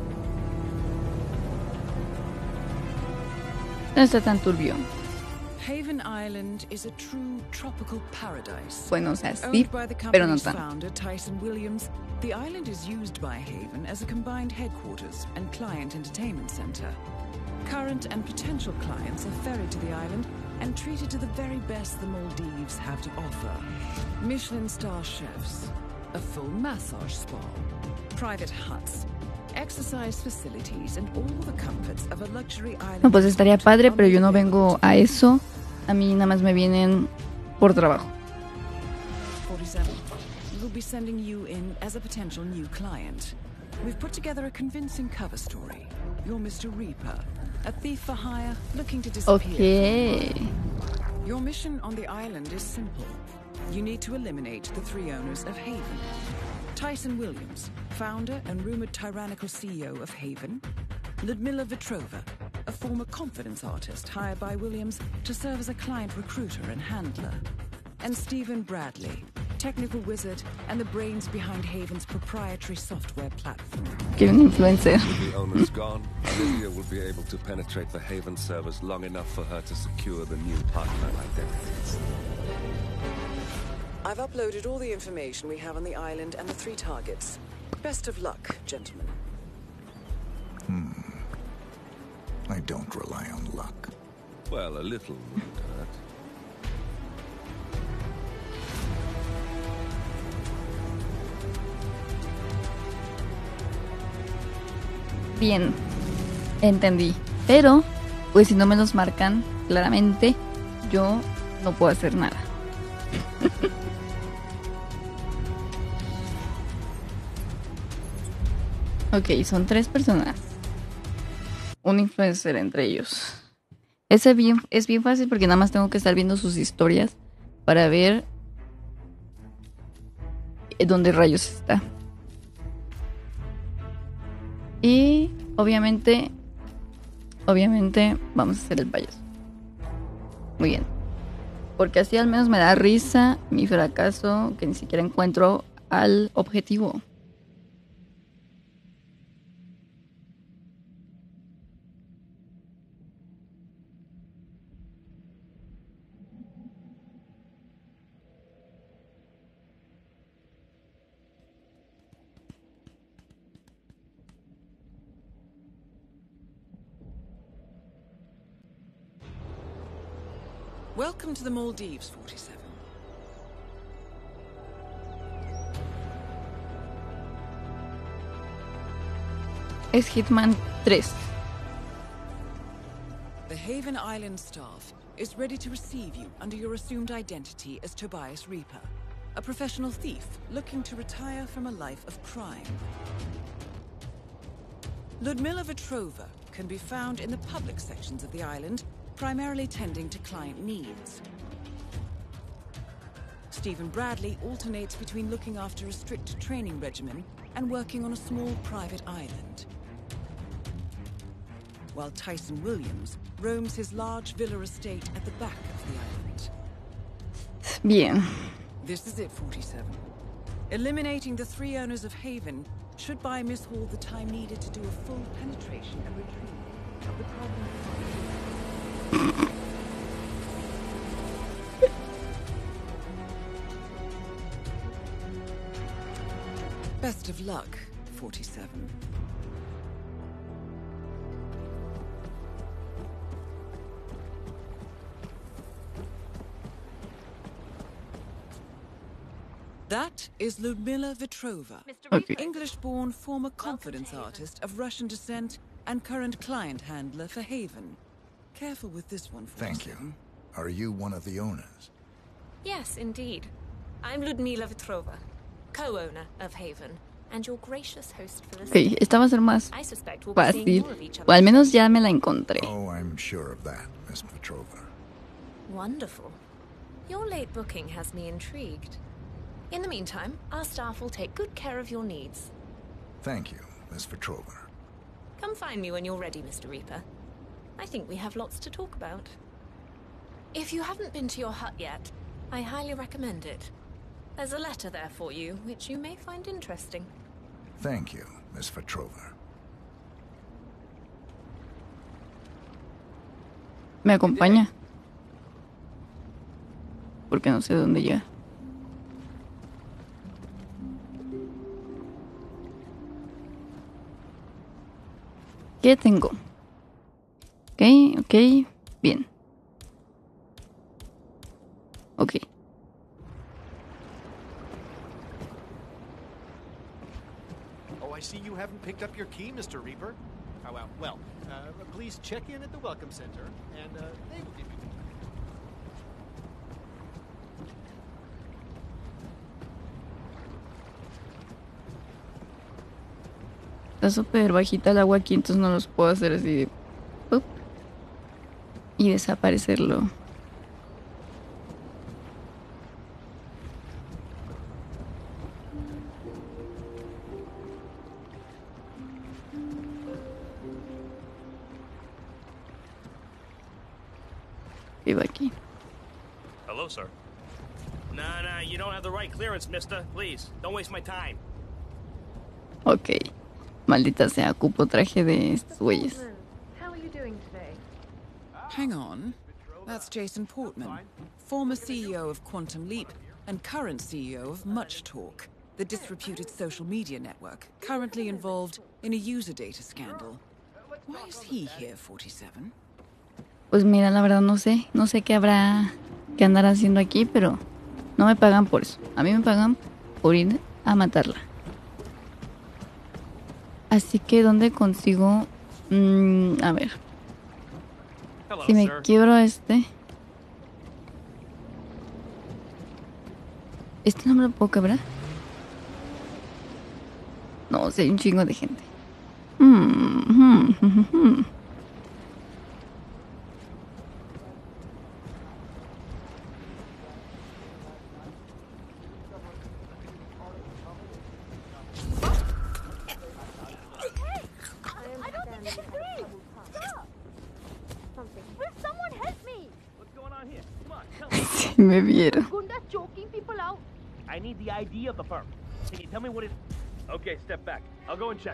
No está tan turbio. Haven Island is a true tropical paradise. Bueno, o sea, sí, Owned by the pero no company's tanto. founder, Tyson Williams, the island is used by Haven as a combined headquarters and client entertainment center. Current and potential clients are ferried to the island and treated to the very best the Maldives have to offer. Michelin star chefs, a full massage spa, private huts, exercise facilities, and all the comforts of a luxury island. No, pues estaría padre, pero yo no vengo a eso. A mí nada más me vienen por trabajo. 47. We'll be sending you in as a potential new client. We've put together a convincing cover story. You're Mr. Reaper, a thief for hire looking to disappear. Okay. Your mission on the island is simple. You need to eliminate the 3 owners of Haven. Tyson Williams, founder and rumored tyrannical CEO of Haven. Ludmila Vetrova, a former confidence artist hired by Williams to serve as a client recruiter and handler. And Stephen Bradley, technical wizard and the brains behind Haven's proprietary software platform. Que un influencer. With the owners gone, Olivia will be able to penetrate the Haven servers long enough for her to secure the new partner identities. I've uploaded all the information we have on the island and the 3 targets. Best of luck, gentlemen. I don't rely on luck. Well, a little wouldn't hurt. Bien, entendí. Pero, pues si no me los marcan claramente, yo no puedo hacer nada. Ok, son 3 personas. Un influencer entre ellos. Es bien fácil porque nada más tengo que estar viendo sus historias para ver dónde rayos está. Y obviamente vamos a hacer el payaso. Muy bien. Porque así al menos me da risa mi fracaso, que ni siquiera encuentro al objetivo. Welcome to the Maldives, 47. Es Hitman 3. The Haven Island staff is ready to receive you under your assumed identity as Tobias Reaper, a professional thief looking to retire from a life of crime. Ludmila Vetrova can be found in the public sections of the island, primarily tending to client needs. Stephen Bradley alternates between looking after a strict training regimen and working on a small private island. while Tyson Williams roams his large villa estate at the back of the island. Bien. This is it, 47. Eliminating the 3 owners of Haven should buy Miss Hall the time needed to do a full penetration and retrieval of the problem. Best of luck, 47. That is Ludmila Vetrova, Okay. English-born former confidence artist of Russian descent and current client handler for Haven. Careful with this one, 47. Thank you. Are you one of the owners? Yes, indeed. I'm Ludmila Vetrova, co-owner of Haven, and your gracious host for this. Ok, esta va a ser más I suspect we'll be seeing fácil. more of each O other. al menos ya me la encontré. Oh, I'm sure of that, Miss Petrova. Wonderful. Your late booking has me intrigued. In the meantime, our staff will take good care of your needs. Thank you, Miss Petrova. Come find me when you're ready, Mr. Reaper. I think we have lots to talk about. If you haven't been to your hut yet, I highly recommend it. There's a letter there for you, which you may find interesting. Thank you, Miss Petrova. ¿Me acompaña? Porque no sé dónde llega. ¿Qué tengo? Ok, bien. Ok. Oh, I see you haven't picked up your key, Mr. Reaper. Oh, well, please check in at the Welcome Center, and they will give you... Está súper bajita el agua aquí, entonces no los puedo hacer así de... ¡pup! Y desaparecerlo. ¿Qué va aquí? Hello, sir. Nah, you don't have the right clearance, mister. Please, don't waste my time. Ok. Maldita sea, ocupo traje de estos güeyes. How are you doing today? Hang on. That's Jason Portman, former CEO of Quantum Leap and current CEO of Much Talk, the disreputed social media network, currently involved in a user data scandal. Why is he here, 47? Pues mira, la verdad no sé. No sé qué habrá que andar haciendo aquí, pero no me pagan por eso. A mí me pagan por ir a matarla. Así que, ¿dónde consigo? A ver. Si me quiebro este no me lo puedo quebrar. No, si hay un chingo de gente. Si me vieron. I need the ID of the firm. Can you tell me what it... Okay, step back. I'll go and check.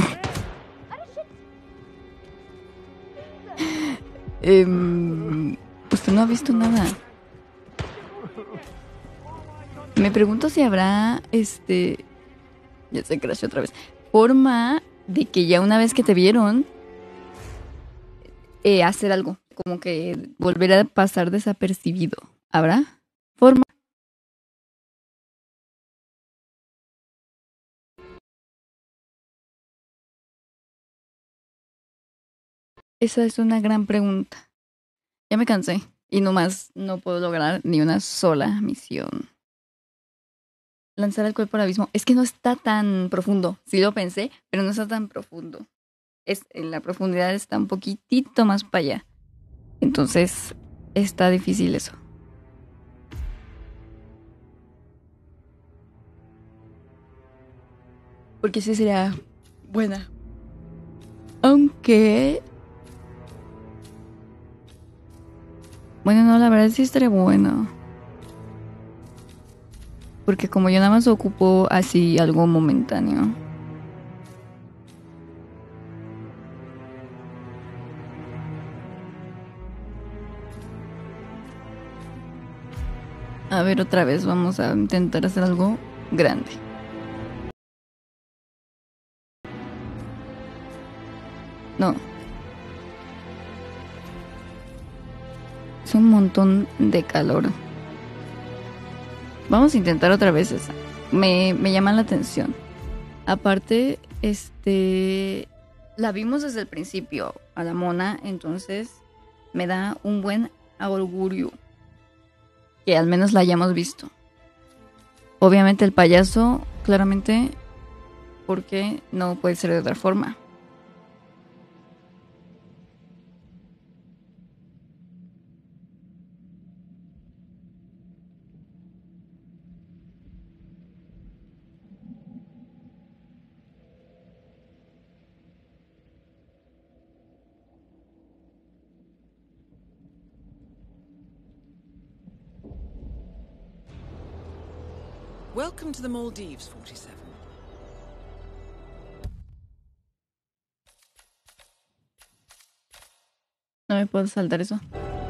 Usted no ha visto nada. Me pregunto si habrá, ya se crashó otra vez, forma de que ya una vez que te vieron, hacer algo, como que volver a pasar desapercibido. ¿Habrá forma? Esa es una gran pregunta. Ya me cansé y nomás no puedo lograr ni una sola misión. Lanzar el cuerpo al abismo. Es que no está tan profundo. Sí lo pensé, pero no está tan profundo. La profundidad está un poquitito más para allá. Entonces, está difícil eso. Porque sí sería buena. Aunque Bueno, no, la verdad sí estaría bueno. Porque como yo nada más ocupo así algo momentáneo. A ver, otra vez vamos a intentar hacer algo grande. No. Es un montón de calor. Vamos a intentar otra vez esa. Me llama la atención. Aparte, la vimos desde el principio a la mona, entonces me da un buen augurio que al menos la hayamos visto. Obviamente el payaso, claramente, porque no puede ser de otra forma. Welcome to the Maldives, 47. No me puedo saltar eso.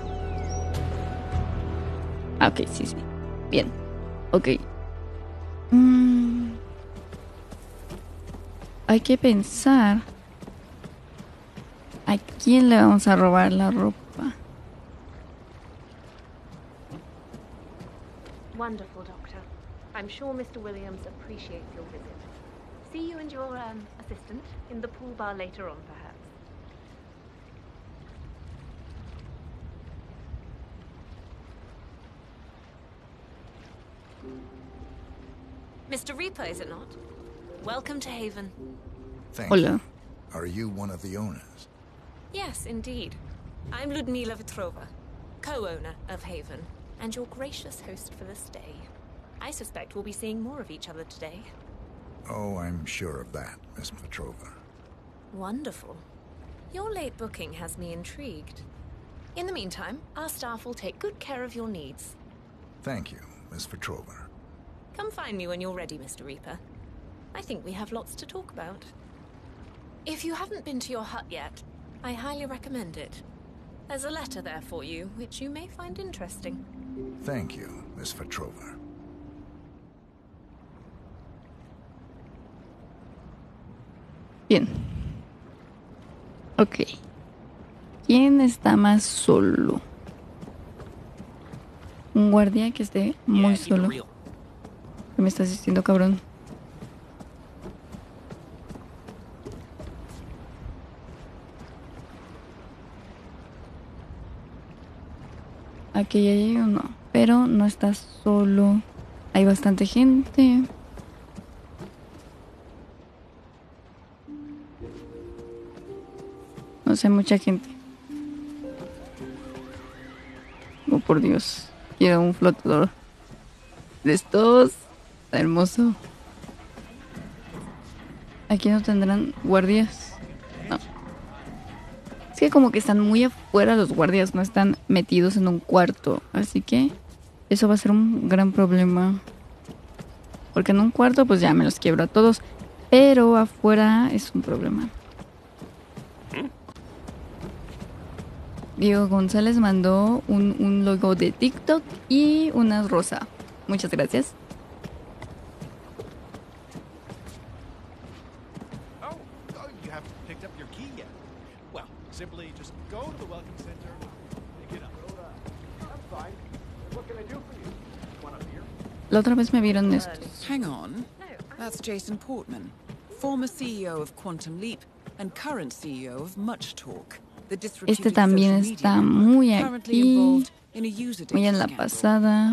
Ah, ok, sí. Bien. Ok. Hay que pensar a quién le vamos a robar la ropa. Wonderful, Doctor. I'm sure Mr. Williams appreciates your visit. See you and your assistant in the pool bar later on, perhaps. Mr. Reaper, is it not? Welcome to Haven. Thank Hola. you. Are you one of the owners? Yes, indeed. I'm Ludmila Vetrova, co-owner of Haven, and your gracious host for this day. I suspect we'll be seeing more of each other today. Oh, I'm sure of that, Miss Petrova. Wonderful. Your late booking has me intrigued. In the meantime, our staff will take good care of your needs. Thank you, Miss Petrova. Come find me when you're ready, Mr. Reaper. I think we have lots to talk about. If you haven't been to your hut yet, I highly recommend it. There's a letter there for you, which you may find interesting. Thank you, Miss Petrova. Bien. Ok. ¿Quién está más solo? Un guardia que esté muy solo. ¿Qué me estás diciendo, cabrón? Aquí ya hay uno, pero no está solo. Hay bastante gente. No sé, mucha gente. Oh, por Dios. Quiero un flotador de estos. Está hermoso. Aquí no tendrán guardias. No. Es que como que están muy afuera los guardias. No están metidos en un cuarto. Así que eso va a ser un gran problema. Porque en un cuarto pues ya me los quiebro a todos. Pero afuera es un problema. Diego González mandó un logo de TikTok y una rosa. Muchas gracias. Oh, you haven't picked up your key yet. Well, simply just go to the welcome center and pick it up. I'm fine. What can I do for you? Want a beer? La otra vez me vieron esto. Hang on. That's Jason Portman, former CEO of Quantum Leap and current CEO of Much Talk. Este también está muy aquí, muy en la pasada.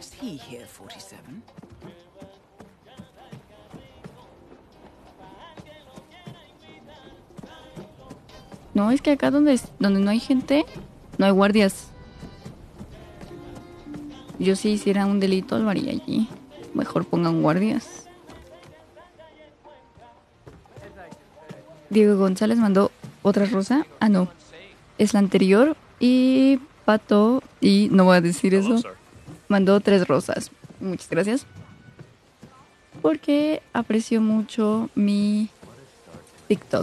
No, es que acá donde no hay gente, no hay guardias. Yo si hiciera un delito lo haría allí. Mejor pongan guardias. Diego González mandó otra rosa. Ah, no. Es la anterior. Y Pato, y no voy a decir eso, mandó 3 rosas. Muchas gracias. Porque aprecio mucho mi TikTok.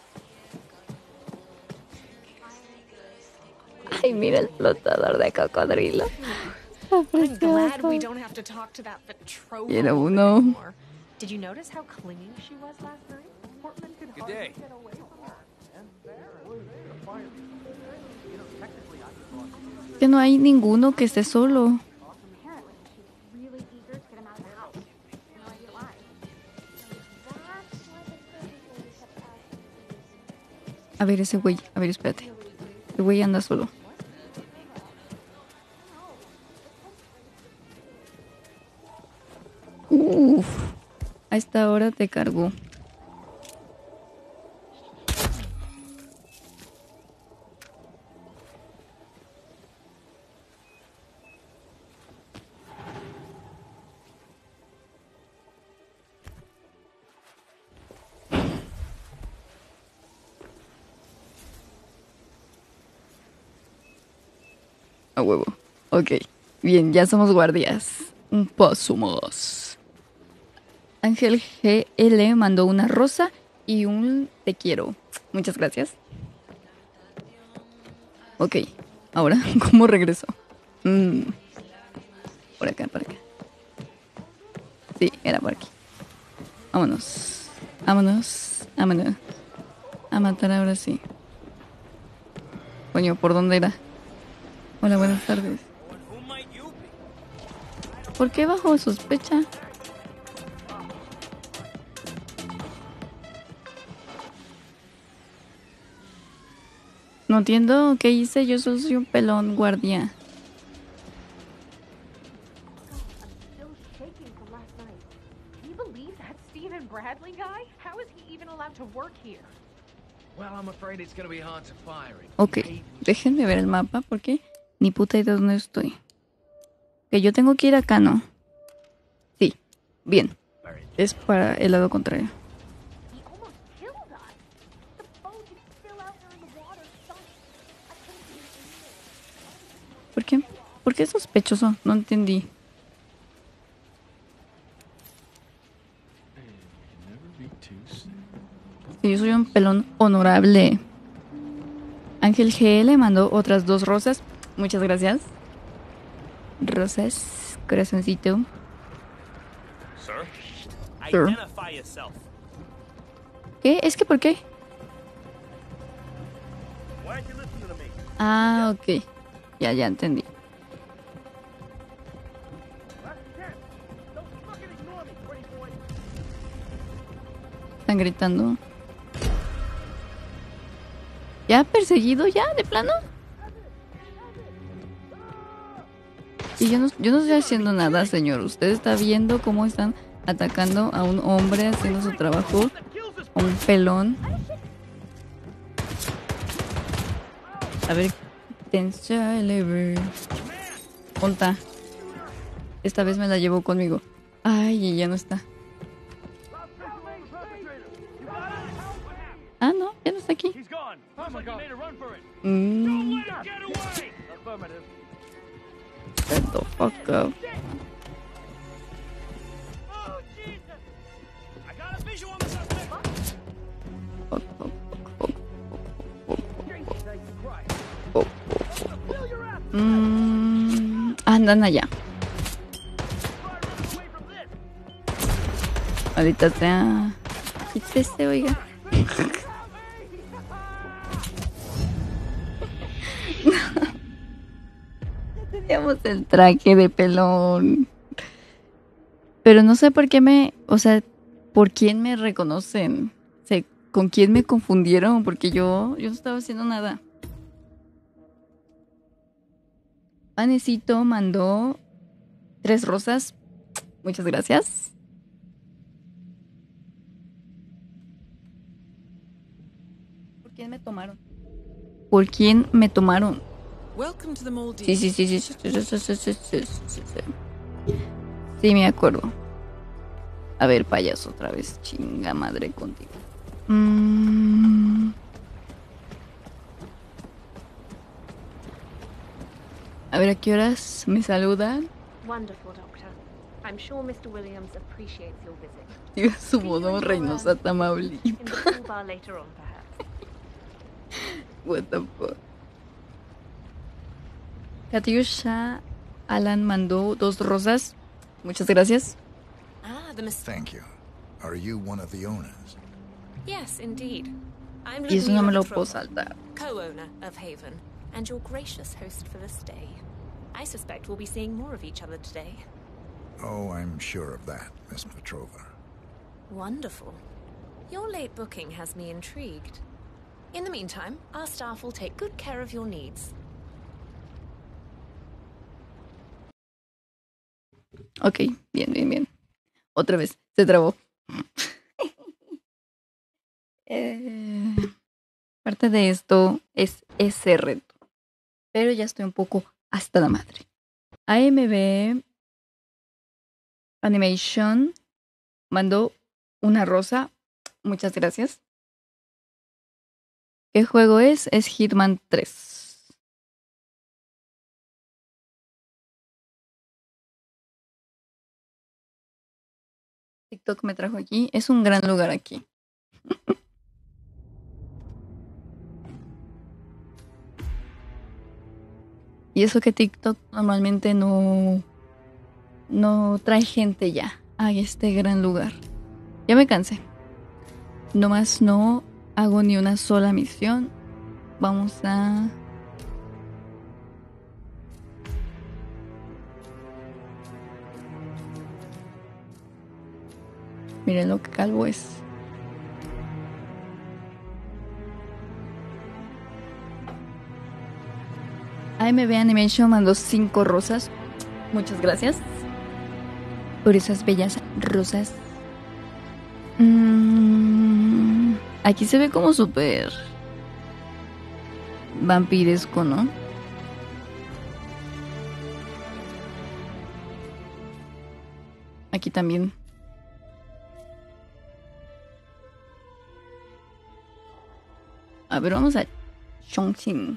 Ay, mira el flotador de cocodrilo. I'm glad we don't have to talk to that betrothal Era uno. anymore. Did you notice how clingy she was last night? Portman could Good day. get away from her. Que no hay ninguno que esté solo. Really eager to get him out of the house. No idea why. A ver, ese güey. A ver, espérate. El güey anda solo. Uf. A esta hora te cargó. A huevo. Ok. Bien, ya somos guardias. Un paso más. Ángel GL mandó una rosa y un te quiero. Muchas gracias. Ok. Ahora, ¿cómo regreso? Por acá, por acá. Sí, era por aquí. Vámonos. Vámonos. Vámonos. A matar ahora sí. Coño, ¿por dónde era? Hola, buenas tardes. ¿Por qué bajo sospecha? No entiendo qué hice, yo solo soy un pelón guardia. Still shaking from last night. Can you believe that Stephen Bradley guy? How is he even allowed to work here? Well, I'm afraid it's going to be hard to fire him. Ok, déjenme ver el mapa porque ni puta idea de dónde estoy. Que yo tengo que ir acá, ¿no? Sí, bien. Es para el lado contrario. He almost killed us. The boat is still out there in the water, sunk. I couldn't believe it. ¿Por qué? ¿Por qué es sospechoso? No entendí. Sí, yo soy un pelón honorable. Ángel GL mandó otras 2 rosas. Muchas gracias. Rosas, corazoncito. Sir? Sir. Identify yourself. ¿Qué? ¿Es que por qué? Why aren't you listening to me? Ah, ok. Ya entendí. Están gritando. ¿Ya perseguido ya, de plano? Y yo no estoy haciendo nada, señor. Usted está viendo cómo están atacando a un hombre haciendo su trabajo. A un pelón. A ver. Ponta. Esta vez me la llevo conmigo. Ay, y ya no está. Ah, no, ya no está aquí. Shut the fuck up. Andan allá. Ahorita sea. Quítese, oiga. Teníamos el traje de pelón. Pero no sé por qué o sea, por quién me reconocen. O sea, con quién me confundieron, porque yo no estaba haciendo nada. Panecito mandó 3 rosas. Muchas gracias. ¿Por quién me tomaron? ¿Por quién me tomaron? Sí. Sí, me acuerdo. A ver, payaso, otra vez. Chinga madre contigo. ver a qué horas me saludan. Wonderful, Doctor. I'm sure Mr. Williams appreciates your visit. Tío, su modo Reynosa Tamaulipas. In the pool bar later on, perhaps. What the fuck. Katyusha Alan mandó 2 rosas. Muchas gracias. Thank you. Are you one of the owners? Yes, indeed. I'm Y eso no me lo Ludmila puedo Petrova, saltar. co-owner of Haven, and your gracious host for this day. I suspect we'll be seeing more of each other today. Oh, I'm sure of that, Miss Petrova. Wonderful. Your late booking has me intrigued. In the meantime, our staff will take good care of your needs. Ok, bien, bien, bien. Otra vez, se trabó. Parte de esto es ese reto. Pero ya estoy un poco hasta la madre. AMB Animation mandó una rosa. Muchas gracias. ¿Qué juego es? Es Hitman 3. TikTok me trajo aquí. Es un gran lugar aquí. Y eso que TikTok normalmente no trae gente ya a este gran lugar. Ya me cansé. Nomás no hago ni una sola misión. Vamos a... Miren lo que calvo es. AMB Animation mandó 5 rosas. Muchas gracias por esas bellas rosas. Aquí se ve como súper vampiresco, ¿no? Aquí también. A ver, vamos a Chongqing.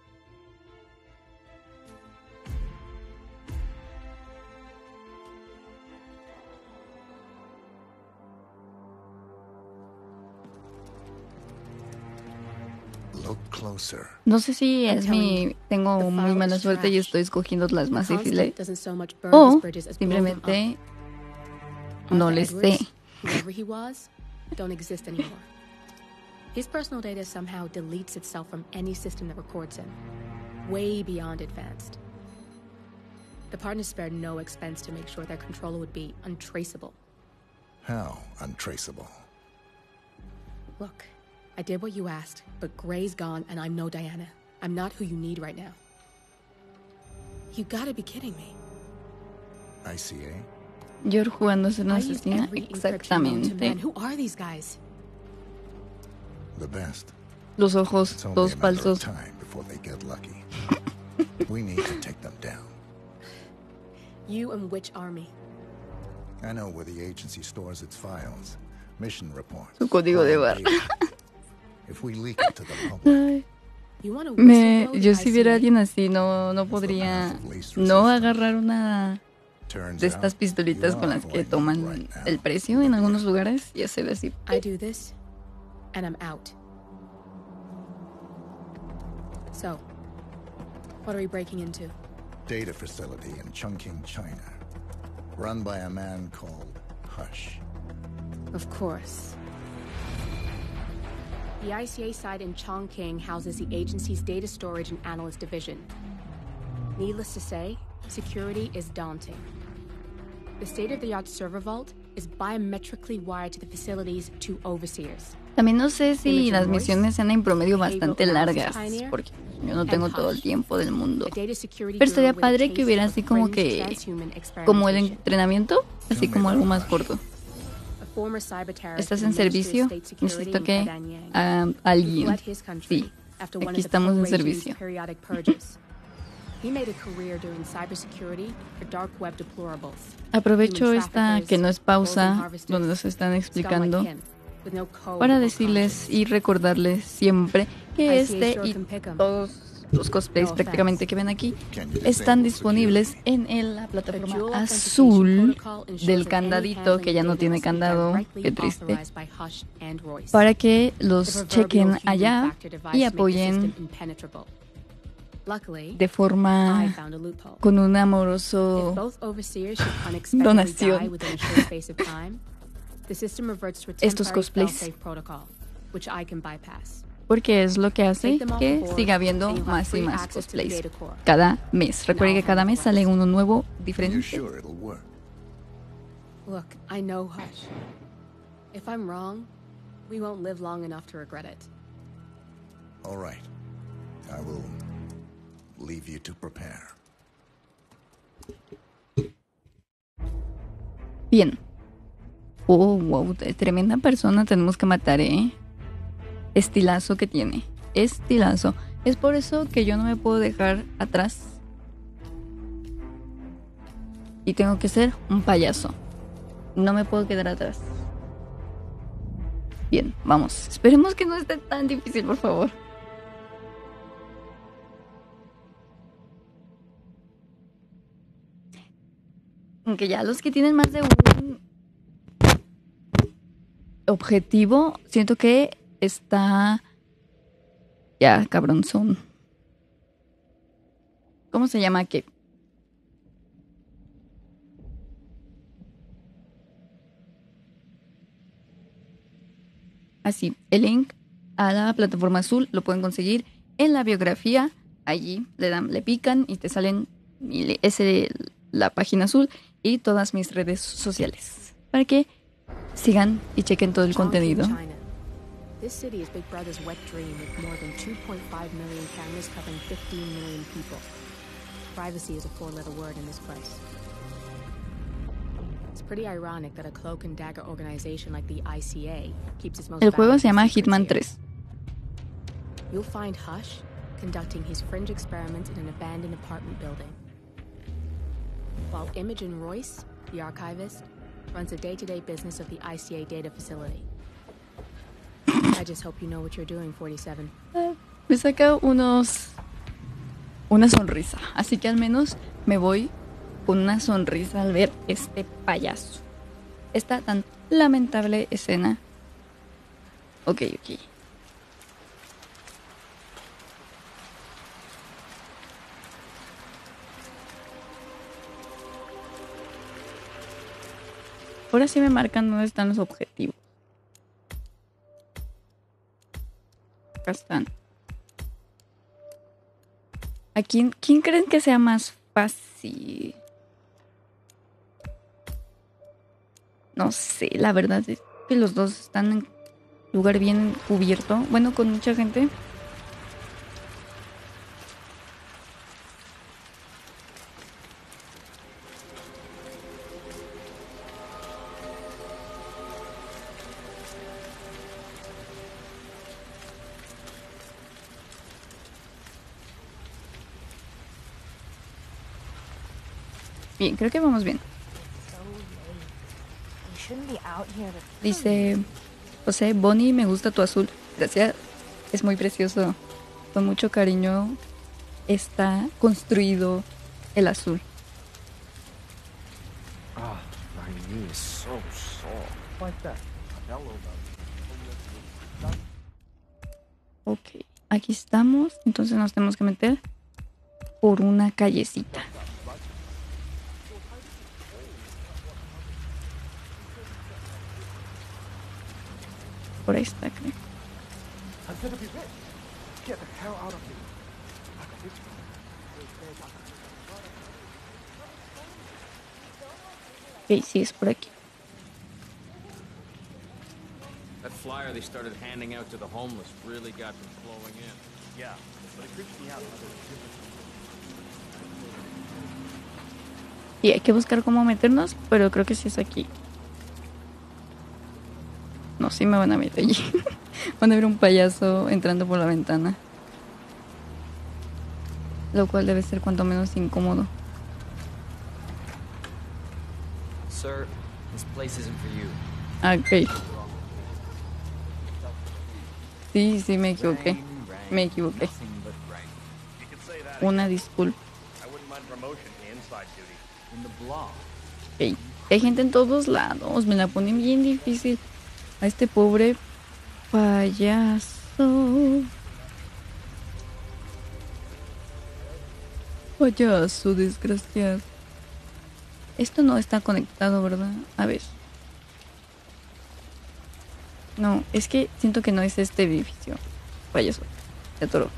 Look closer. No sé si es tengo muy mala suerte y estoy escogiendo las más difíciles o simplemente no les sé. Whoever he was, don't exist anymore. His personal data somehow deletes itself from any system that records him, way beyond advanced. The partners spared no expense to make sure their controller would be untraceable. How untraceable? Look, I did what you asked, but Gray's gone and I'm no Diana. I'm not who you need right now. You gotta be kidding me. ICA? Yor jugando a ser una I used asesina. every encryption known to man. Exactamente. Who are these guys? The best. Los ojos, It's only todos a matter of falsos. time before they get lucky. We need to take them down. You and which army? I know where the agency stores its files, mission reports. Su código de barra. If we leak it to the public, Ay. Yo si viera a alguien así no podría no agarrar una de estas pistolitas con las que toman el precio en algunos lugares y hacer así. I do this, and I'm out. So, what are we breaking into? data facility in Chongqing, China, run by a man called Hush. Of course. The ICA site in Chongqing houses the agency's data storage and analyst division. Needless to say, security is daunting. The state-of-the-art server vault is biometrically wired to the facility's 2 overseers. También no sé si las misiones sean en promedio bastante largas, porque yo no tengo todo el tiempo del mundo. Pero estaría padre que hubiera así como que, como el entrenamiento, así como algo más corto. ¿Estás en servicio? Necesito que alguien. Sí, aquí estamos en servicio. Aprovecho esta que no es pausa, donde nos están explicando, para decirles y recordarles siempre que este y todos los cosplays prácticamente que ven aquí están disponibles en la plataforma azul del candadito, que ya no tiene candado, qué triste, para que los chequen allá y apoyen de forma con un amoroso donación estos cosplays, porque es lo que hace que siga habiendo más y más cosplays cada mes. Recuerde que cada mes sale uno nuevo, diferente. Look, I know Hush. If I'm wrong, we won't live long enough to regret it. All right. I will leave you to prepare. Bien. Oh, wow, tremenda persona tenemos que matar, Estilazo que tiene. Estilazo. Es por eso que yo no me puedo dejar atrás. Y tengo que ser un payaso. No me puedo quedar atrás. Bien, vamos. Esperemos que no esté tan difícil, por favor. Aunque ya los que tienen más de un objetivo, siento que está ya cabronzón. ¿Cómo se llama aquí? Así, el link a la plataforma azul lo pueden conseguir en la biografía. Allí le pican y te salen la página azul y todas mis redes sociales para que sigan y chequen todo el contenido. This city is Big Brother's wet dream with more than 2.5 million cameras covering 15 million people. Privacy is a four-letter word in this place. It's pretty ironic that a cloak and dagger organization like the ICA keeps its most El juego valuable se llama secrets Hitman here. 3. You'll find Hush conducting his fringe experiments in an abandoned apartment building, while Imogen Royce, the archivist, runs the day-to-day business of the ICA data facility. I just hope you know what you're doing, 47. Me saca una sonrisa, así que al menos me voy con una sonrisa al ver este payaso. Esta tan lamentable escena. Ok. Ahora sí me marcan dónde están los objetivos. Acá están. ¿A quién creen que sea más fácil? No sé, la verdad es que los dos están en lugar bien cubierto. Bueno, con mucha gente. Bien, creo que vamos bien. Dice José, Bonnie, me gusta tu azul. Gracias, es muy precioso. Con mucho cariño está construido el azul. My knee is so sore. Like that. Ok, aquí estamos. Entonces nos tenemos que meter por una callecita. Por ahí está, creo. Ok, sí, es por aquí. That flyer they started handing out to the homeless really got them flowing in. Yeah, but it creeps me out. Y hay que buscar cómo meternos, pero creo que sí es aquí. No, sí me van a meter allí. Van a ver un payaso entrando por la ventana. Lo cual debe ser cuanto menos incómodo. Sir, this place isn't for you. Ok. Sí, me equivoqué. Me equivoqué. Una disculpa. I wouldn't mind promotion to inside duty. In the block. Okay. Hay gente en todos lados. Me la ponen bien difícil. A este pobre payaso. Payaso desgraciado. Esto no está conectado, ¿verdad? A ver. No, es que siento que no es este edificio. Payaso. Se atoró.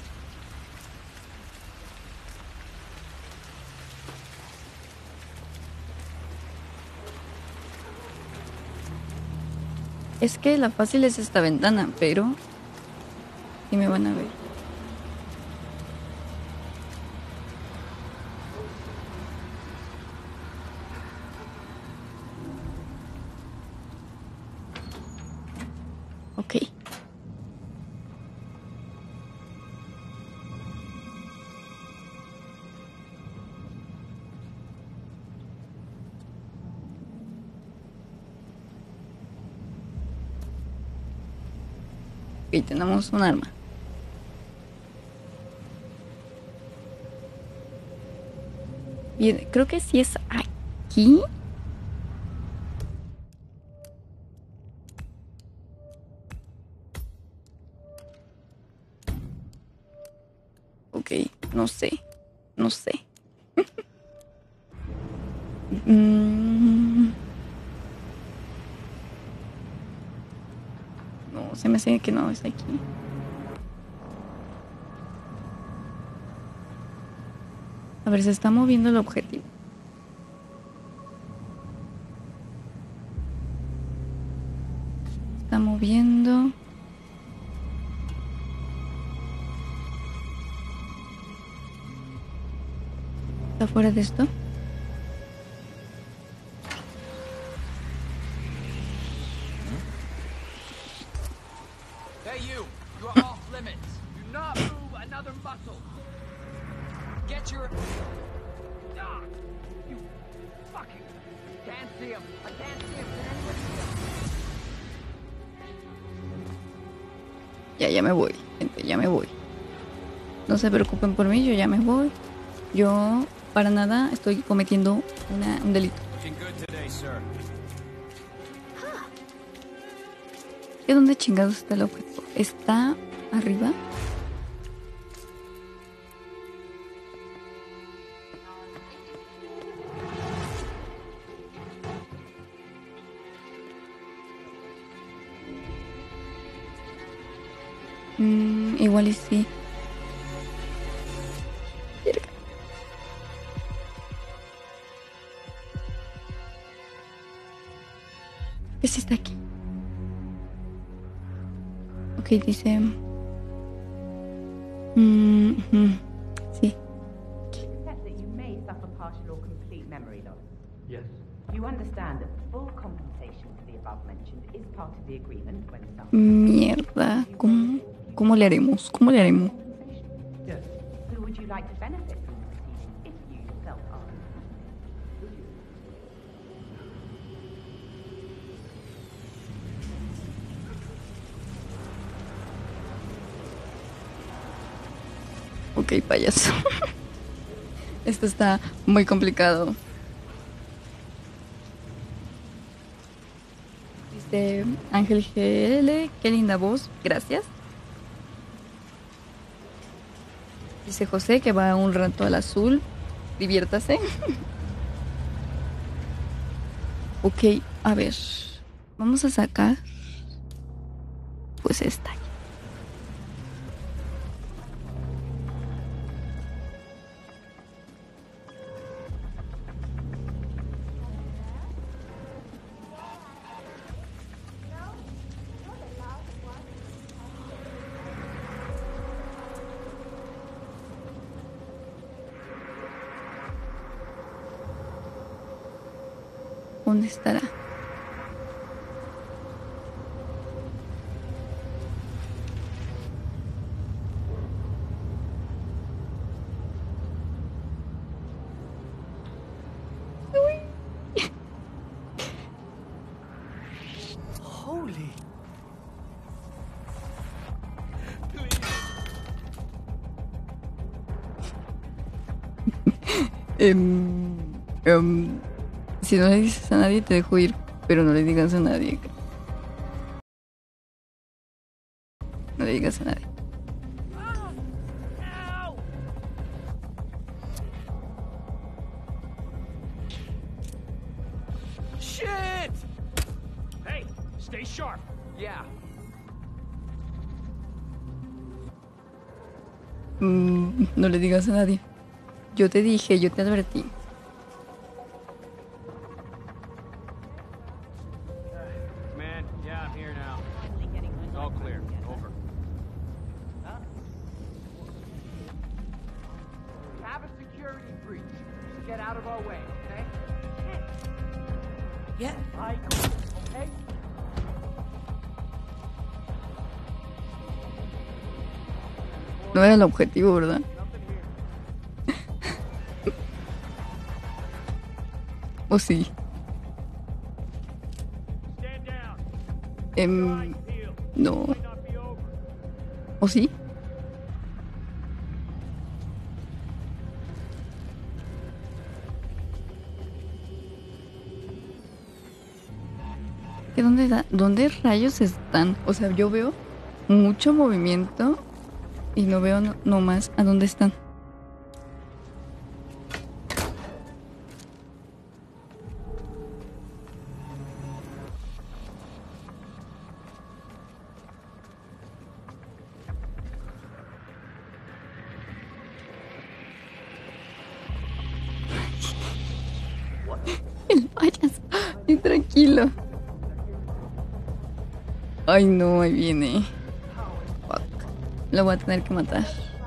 Es que la fácil es esta ventana, pero sí me van a ver. Ok. Ok, tenemos un arma. Bien, creo que sí es aquí. Ok, no sé. No sé. No, se me hace que no es aquí. A ver, se está moviendo el objetivo. Está moviendo. ¿Está fuera de esto? Hey you! You're off limits. Do not move another muscle. Get your... Ah! You fucking... Can't see him. I can't see him. Can anybody see him? Ya me voy, gente, ya me voy. No se preocupen por mí, yo ya me voy. Yo, para nada, estoy cometiendo un delito. ¿Y dónde chingados está el objeto? ¿Está arriba? Igual y sí. ¿Qué si está aquí? Ok, dice... Sí. Accept that you may suffer partial or complete memory loss. Yes. You understand that full compensation for the above mentioned is part of the agreement when some... Mierda. ¿Cómo le haremos? ¿Cómo le haremos? Yes. Who would you like to benefit from the proceedings if you yourself are? Ok, payaso. Esto está muy complicado. Dice Ángel GL, qué linda voz, gracias. Dice José que va un rato al azul, diviértase. Ok, a ver, vamos a sacar pues esta. ¿Dónde estará? Holy... Si no le dices a nadie, te dejo ir, pero no le digas a nadie. No le digas a nadie. Shit! Hey, stay sharp. Yeah. No le digas a nadie. Yo te dije, yo te advertí. Man, yeah, I'm here now. It's all clear. Over. We have a security breach. Just get out of our way, okay? Yeah. I okay? No era el objetivo, ¿verdad? ¿O sí? No. ¿O sí? ¿Qué dónde rayos están? O sea, yo veo mucho movimiento y no veo nomás a dónde están. El payaso. Y tranquilo. Ay, no, ahí viene. Fuck. Lo voy a tener que matar.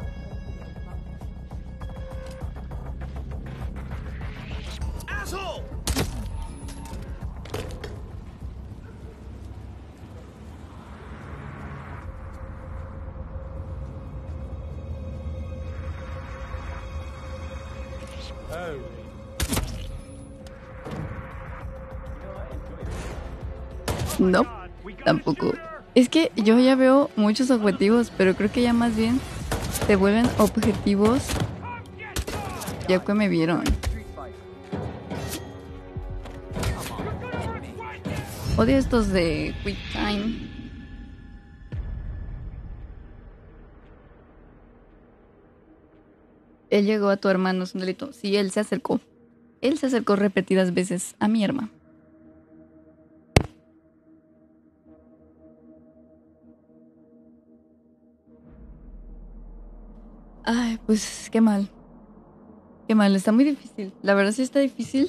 No, tampoco. Es que yo ya veo muchos objetivos, pero creo que ya más bien se vuelven objetivos ya que me vieron. Odio estos de Quick Time. Él llegó a tu hermano, es un delito. Sí, él se acercó. Él se acercó repetidas veces a mi hermano. Ay, pues qué mal. Qué mal, está muy difícil. La verdad sí está difícil.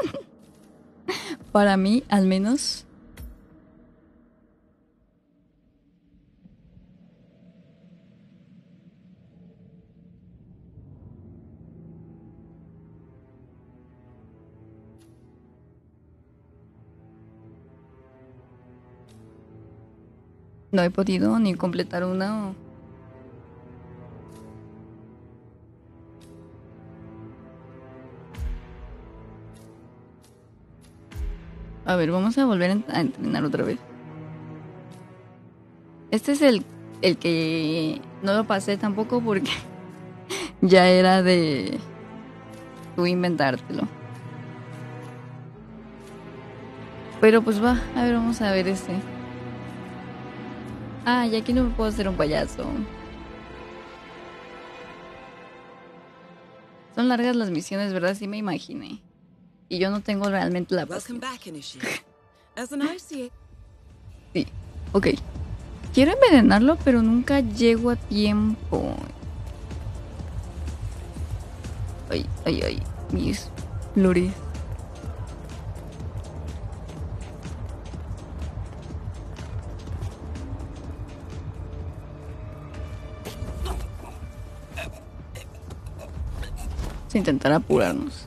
Para mí, al menos. No he podido ni completar una o... A ver, vamos a volver a entrenar otra vez. Este es el que no lo pasé tampoco porque ya era de tú inventártelo. Pero pues va, a ver, vamos a ver este. Ah, y aquí no me puedo hacer un payaso. Son largas las misiones, ¿verdad? Sí me imaginé. Y yo no tengo realmente la paciencia. Sí, ok. Quiero envenenarlo, pero nunca llego a tiempo. Ay, ay, ay. Mis flores. Vamos a intentar apurarnos.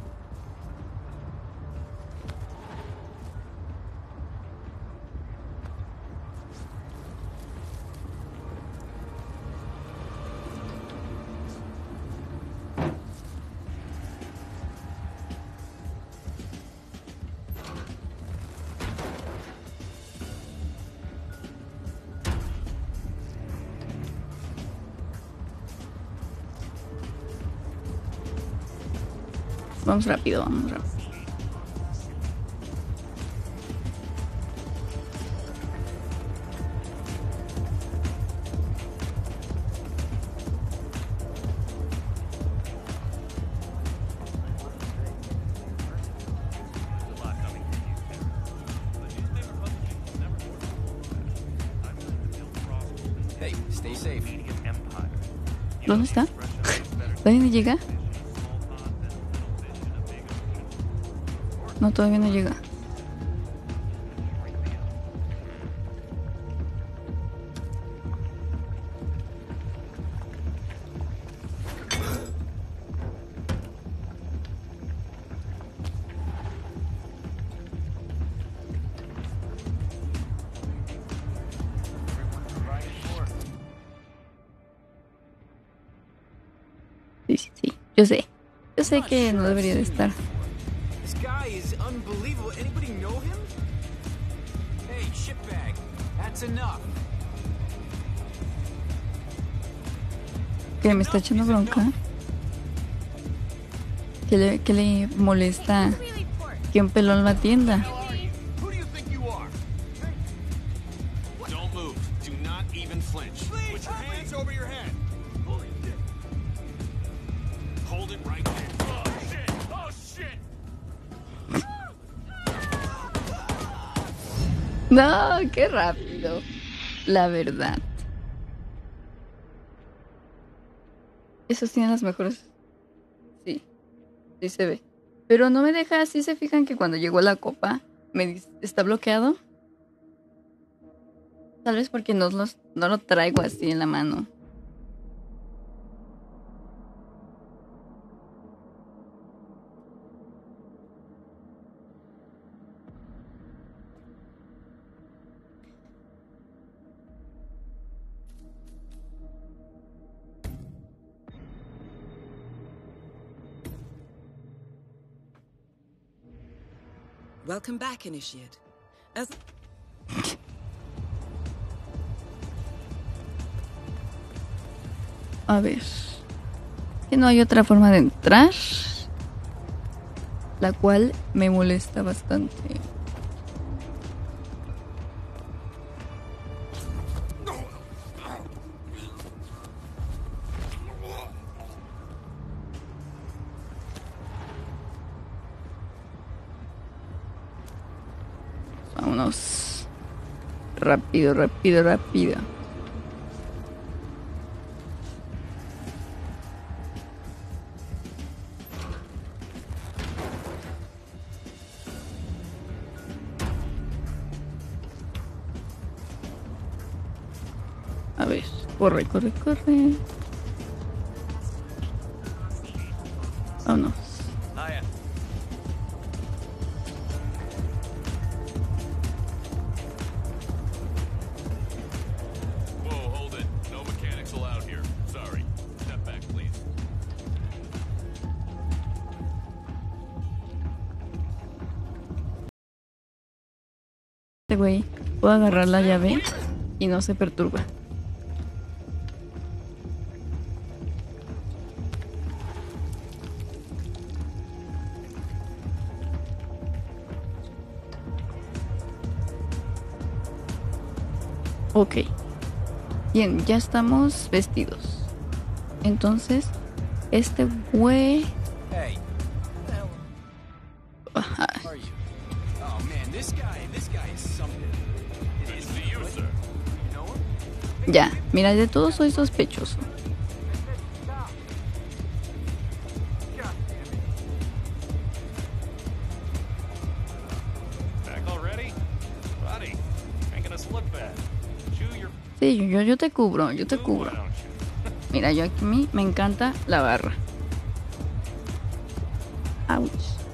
Vamos rápido, vamos rápido. Hey, stay safe. ¿Dónde está? ¿Todavía no llega? No, todavía no llega. Sí, sí, sí. Yo sé. Yo sé que no debería de estar. This guy is unbelievable. Anybody know him? Hey, shitbag. That's enough. Que me está echando bronca. Que le molesta que un pelón la atienda. Who do you think you are? Don't move. Do not even flinch. Put your hands over your head. Holy shit. Hold it right there. Oh shit! Oh shit! No, qué rápido. La verdad. Esos tienen las mejores. Sí, sí se ve. Pero no me deja, ¿sí se fijan que cuando llegó la copa está bloqueado? Tal vez porque no lo traigo así en la mano. Welcome back, Initiate. A ver. Que no hay otra forma de entrar. La cual me molesta bastante. Vámonos. Rápido, rápido, rápido. A ver, corre, corre, corre. Vámonos. Whoa, hold it. No mechanics allowed here. Sorry. Step back, please. Este güey puedo agarrar la llave y no se perturba. Ok. Bien, ya estamos vestidos. Entonces, este güey... Hey. Ajá. Are you? Oh man, this guy is something. Good to see you, sir. You know him? Ya, mira, de todo soy sospechoso. Back already? Buddy, making us look bad. Chew your Sí, yo te cubro, yo te cubro. Mira, yo aquí me encanta la barra. Ouch.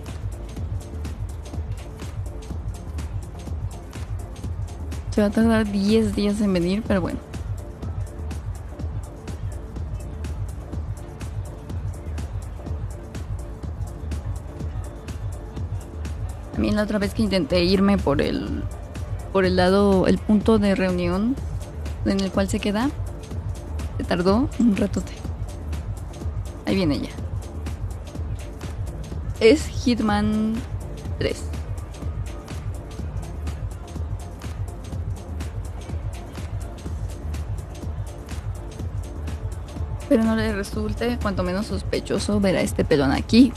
Se va a tardar 10 días en venir, pero bueno. A mí la otra vez que intenté irme por el lado, el punto de reunión en el cual se queda, se tardó un ratote. Ahí viene ella. es Hitman 3. Pero no le resulte cuanto menos sospechoso ver a este pelón aquí.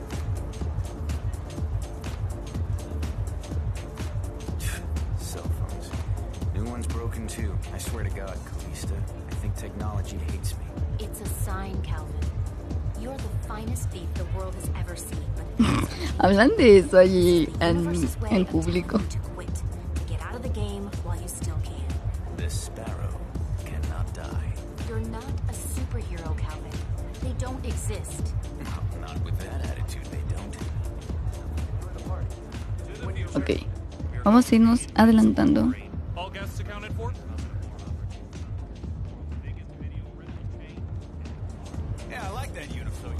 Cell phones. New one's broken too. I swear to God, Calista. I think technology hates me. It's a sign, Calvin. You're the finest thief the world has ever seen. Hablan de eso allí en público. Get out of the game while you still can. This sparrow cannot die. You're not a superhero, Calvin. They don't exist. No, not with that attitude, they don't. Ok, vamos a irnos adelantando. All guests accounted for? Yeah, I like that uniform.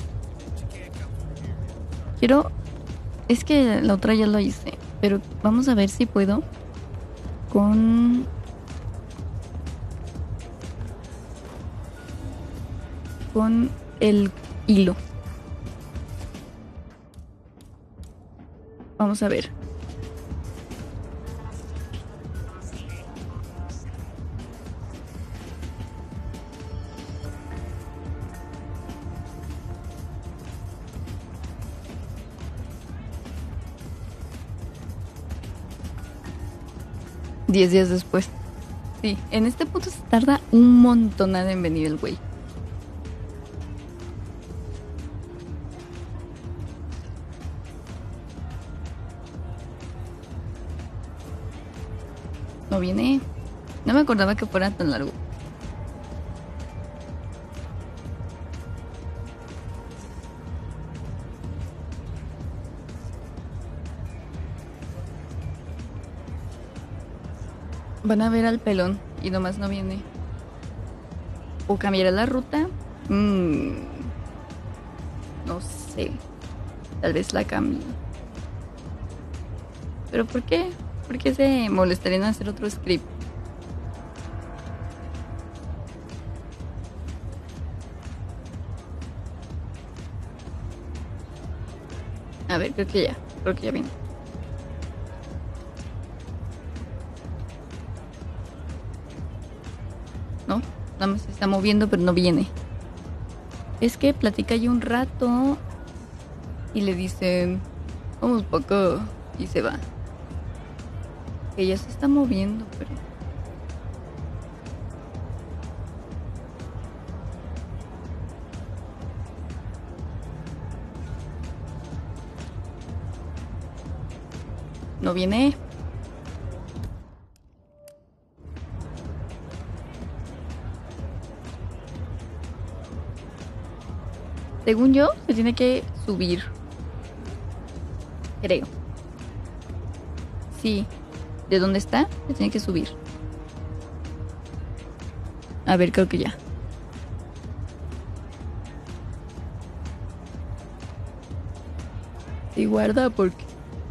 Quiero... Es que la otra ya lo hice, pero vamos a ver si puedo con... con el hilo. Vamos a ver. Diez días después. Sí, en este punto se tarda un montón en venir el güey. No viene. No me acordaba que fuera tan largo. Van a ver al pelón y nomás no viene. O cambiará la ruta. No sé. Tal vez la cambie. ¿Pero por qué? ¿Por qué se molestarían en hacer otro script? A ver, creo que ya viene. No, nada más se está moviendo, pero no viene. Es que platica ahí un rato y le dicen, vamos para acá, y se va. Que ya se está moviendo, pero... no viene. Según yo, se tiene que subir. Creo. Sí. ¿De dónde está? Se tiene que subir. A ver, creo que ya. Y guarda porque...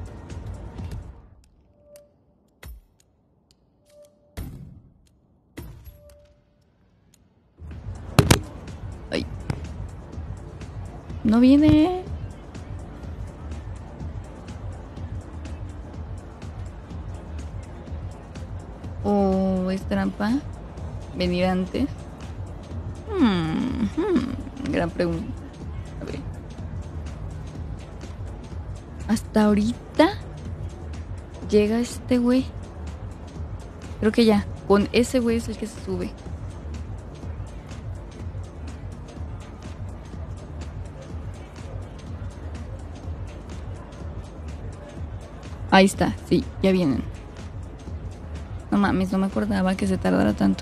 Ay. No viene. ¿O es trampa? ¿Venir antes? Gran pregunta. A ver. Hasta ahorita llega este güey. Creo que ya. Con ese güey es el que se sube. Ahí está, sí, ya vienen. No mames, no me acordaba que se tardara tanto.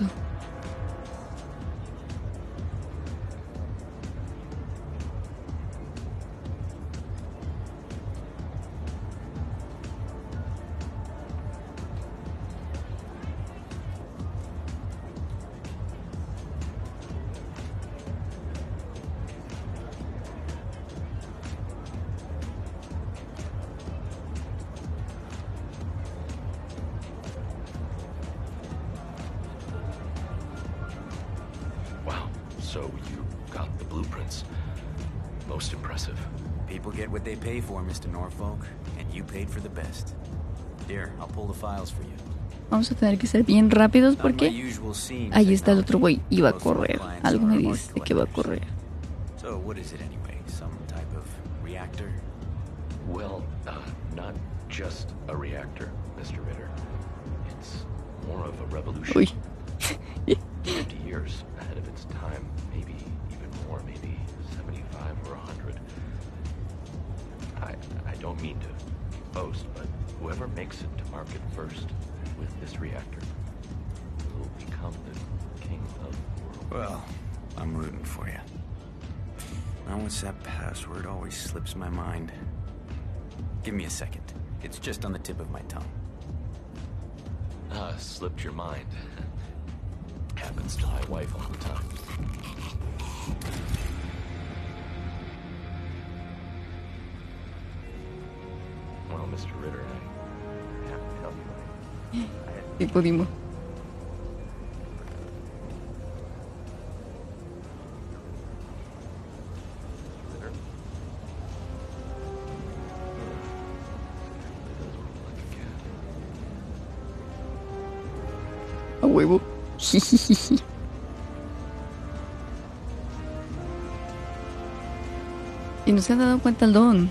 So you got the blueprints. Most impressive. People get what they pay for, Mr. Norfolk, and you paid for the best. Here, I'll pull the files for you. Vamos a tener que ser bien rápidos porque ahí está el otro güey. Iba a correr. Algo me dice que va a correr. So, what is it anyway? Some type of reactor? Well, not just a reactor, Mr. Ritter. It's more of a revolution. 50 years ahead of its time, maybe even more, maybe 75 or 100. I don't mean to boast, but whoever makes it to market first with this reactor will become the king of the world. Well, I'm rooting for you. Now, what's that password? Always slips my mind. Give me a second. It's just on the tip of my tongue. Slipped your mind. Happens to my wife all the time. Well, Mr. Ritter, I have to tell you. Sí pudimos. A huevo. Y no se ha dado cuenta el don.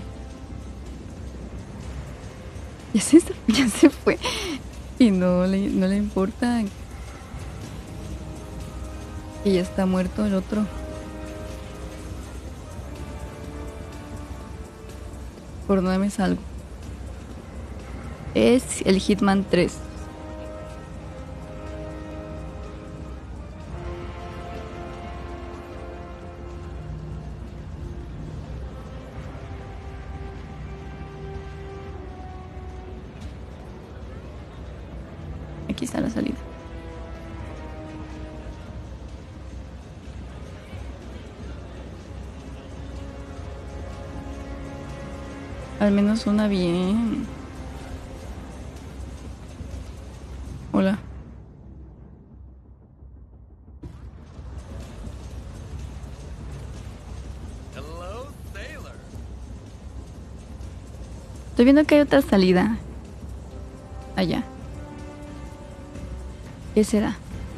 Ya se fue. Y no le importa que ya está muerto el otro. ¿Por dónde me salgo? Es el Hitman 3. Aquí está la salida. Al menos suena bien. Hola. Hello, sailor. Estoy viendo que hay otra salida. Allá. ¿Qué será?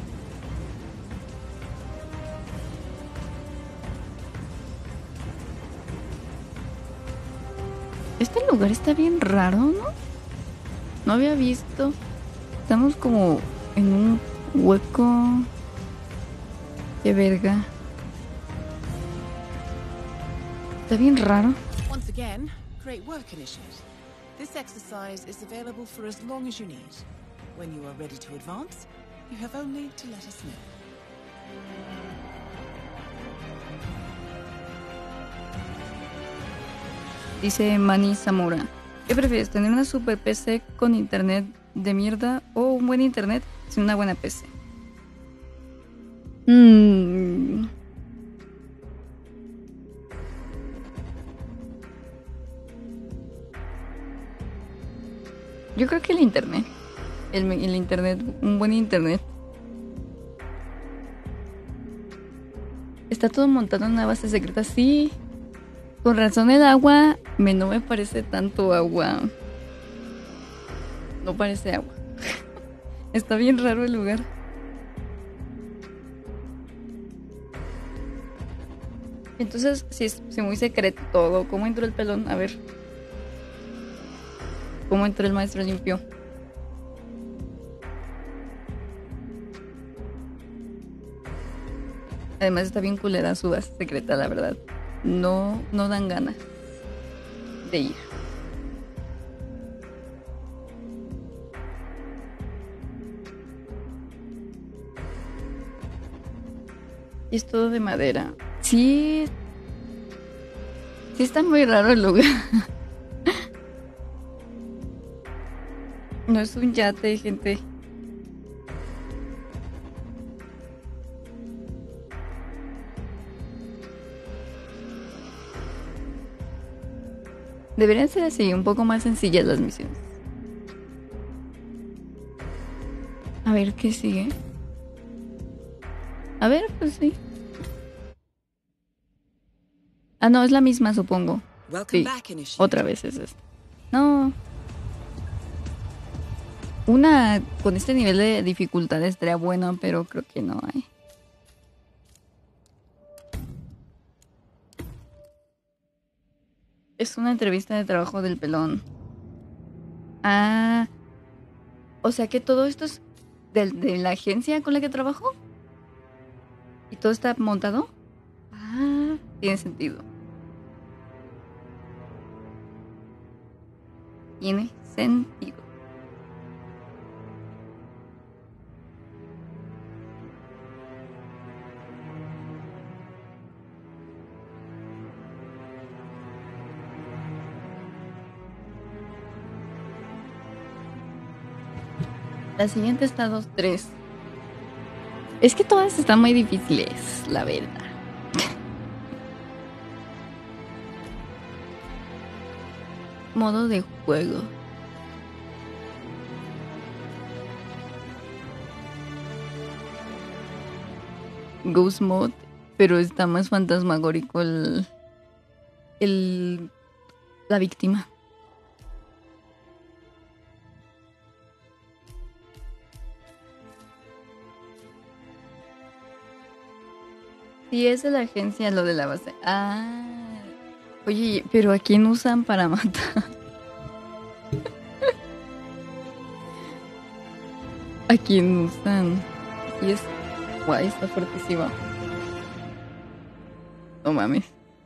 Este lugar está bien raro, ¿no? No había visto. Estamos como en un hueco. Qué verga. Está bien raro. Once again, great work, Initiate. This exercise is available for as long as you need. When you are ready to advance, you have only to let us know. Dice Manny Zamora. ¿Qué prefieres? ¿Tener una super PC con internet de mierda o un buen internet sin una buena PC? Yo creo que el internet. El internet, un buen internet. Está todo montado en una base secreta, sí. Con razón el agua no me parece tanto agua. No parece agua. Está bien raro el lugar. Entonces, si es muy secreto todo. ¿Cómo entró el pelón? A ver. ¿Cómo entró el maestro limpio? Además está bien culera su base secreta, la verdad. No dan ganas de ir. Y es todo de madera. Sí está muy raro el lugar. No es un yate, gente. Deberían ser así, un poco más sencillas las misiones. A ver, ¿qué sigue? A ver, pues sí. Ah, no, es la misma, supongo. Sí, otra vez es esto. No. Una con este nivel de dificultad estaría bueno, pero creo que no hay. Es una entrevista de trabajo del pelón. Ah. O sea que todo esto es de la agencia con la que trabajo. ¿Y todo está montado? Ah, tiene sentido. Tiene sentido. La siguiente está 2-3. Es que todas están muy difíciles, la verdad. Modo de juego. Ghost Mode, pero está más fantasmagórico la víctima. Sí, es de la agencia lo de la base. Ah. Oye, pero ¿a quién usan para matar? ¿A quién usan? Y es... Guay, está fuertísimo. No mames.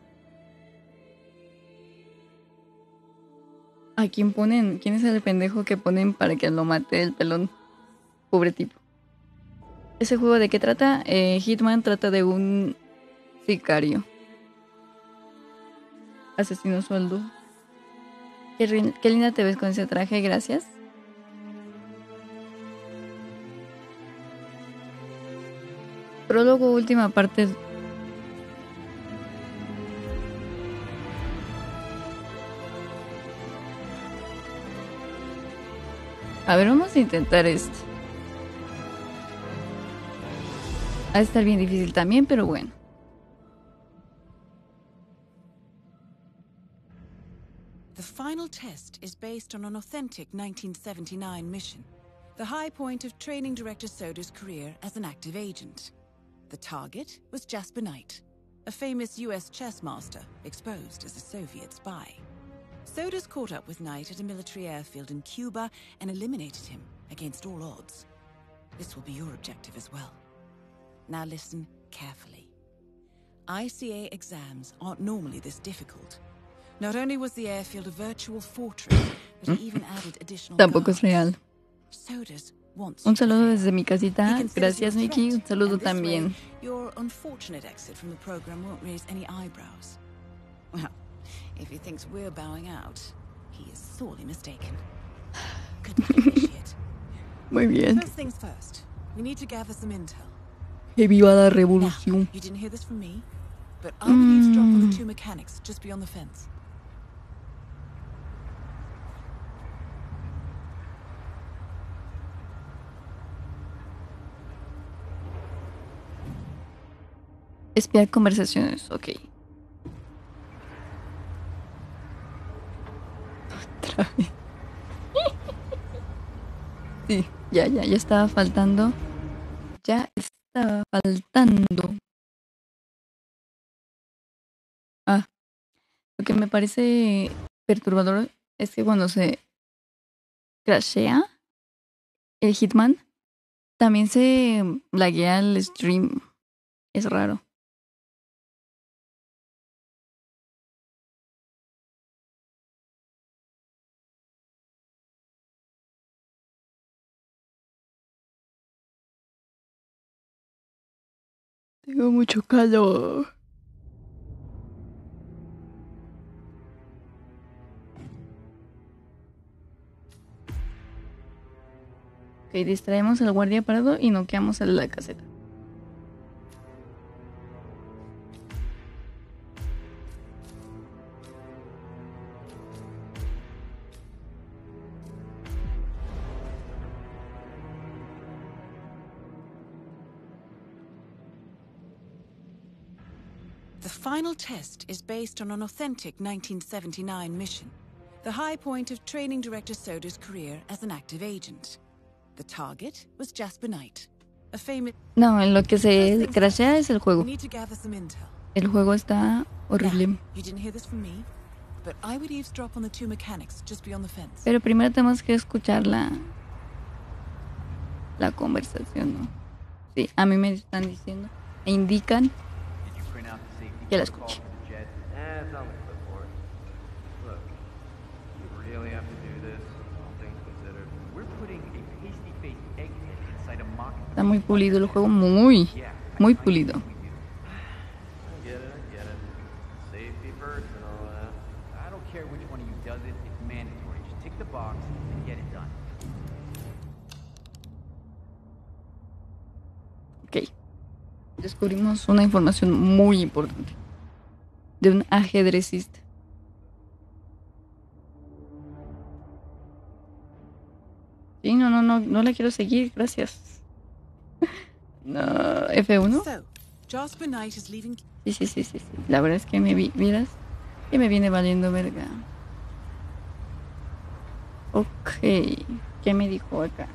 ¿A quién ponen? ¿Quién es el pendejo que ponen para que lo mate el pelón? Pobre tipo. ¿Ese juego de qué trata? Hitman trata de un sicario. Asesino sueldo. Qué linda te ves con ese traje, gracias. Prólogo, última parte. A ver, vamos a intentar esto. Va a estar bien difícil también, pero bueno. The final test is based on an authentic 1979 mission, the high point of training director Soda's career as an active agent. The target was Jasper Knight, a famous US chess master exposed as a Soviet spy. Soda's caught up with Knight at a military airfield in Cuba and eliminated him against all odds. This will be your objective as well. Now listen carefully. ICA exams aren't normally this difficult. Not only was the airfield a virtual fortress, but he even added additional Tampoco es real. Sodas wants Un saludo desde mi casita. Gracias, Mickey. Un saludo también. Your unfortunate exit from the program won't raise any eyebrows. Well, if he thinks we're bowing out, he is sorely mistaken. Good shit. Muy bien. First things first. We need to gather some intel. Que viva la revolución. You didn't hear this from me, but I'll eavesdrop on the two mechanics just beyond the fence. Espiar conversaciones, ok. Otra vez. Sí, ya estaba faltando. Ya estaba faltando. Ah, lo que me parece perturbador es que cuando se crashea el Hitman, también se laguea el stream. Es raro. Tengo mucho calor. Ok, distraemos al guardia parado y noqueamos a la caseta. The final test is based on an authentic 1979 mission, the high point of training Director Soder's career as an active agent. The target was Jasper Knight, a famous... No, en lo que se crashea es el juego. We need to gather some intel. El juego está horrible. Now, you didn't hear this from me, but I would eavesdrop on the two mechanics just beyond the fence. Pero primero tenemos que escuchar la conversación, ¿no? Sí, a mí me están diciendo, me indican que la escuche. Está muy pulido el juego, muy pulido. Ok. Descubrimos una información muy importante de un ajedrecista. Sí, no la quiero seguir, gracias. No, F1. Sí. La verdad es que miras que me viene valiendo verga. Ok, ¿qué me dijo acá?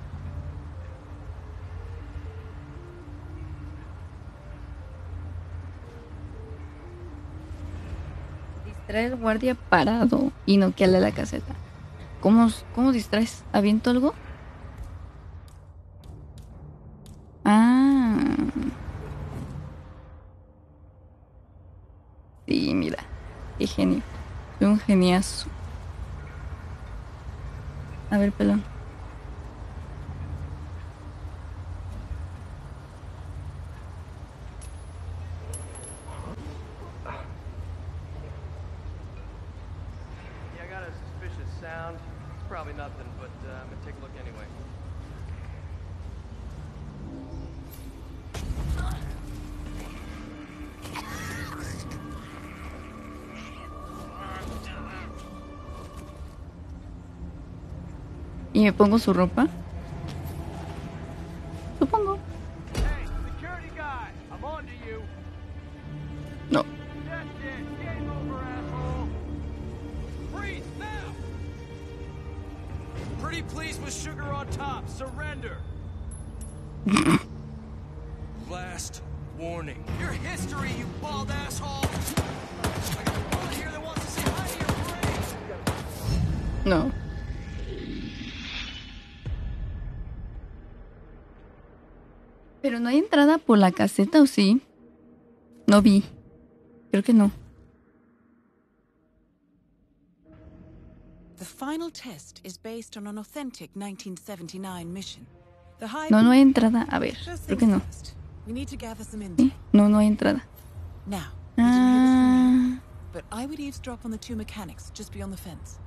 Distrae al guardia parado y noqueale la caseta. ¿Cómo distraes? ¿Aviento algo? Ah. Sí, mira. Qué genio. Soy un geniazo. A ver, pelón. Yeah, I got a suspicious sound. It's probably nothing, but I'm gonna take a look anyway. ¿Y me pongo su ropa? Supongo. Hey, security guy, I'm on to you. No. That's it. Game over, asshole. Freeze now. Pretty please with sugar on top. Surrender. Last warning. Your history, you bald asshole. I got one here that wants to say hi to your brain. No. Pero no hay entrada por la caseta, ¿o sí? No vi. Creo que no. The final test is based on an authentic 1979 mission. The high... No hay entrada. A ver, creo que no. We need to gather some intel. ¿Sí? No hay entrada. Now, you didn't hear this from me, but I would eavesdrop on the two mechanics just beyond the fence.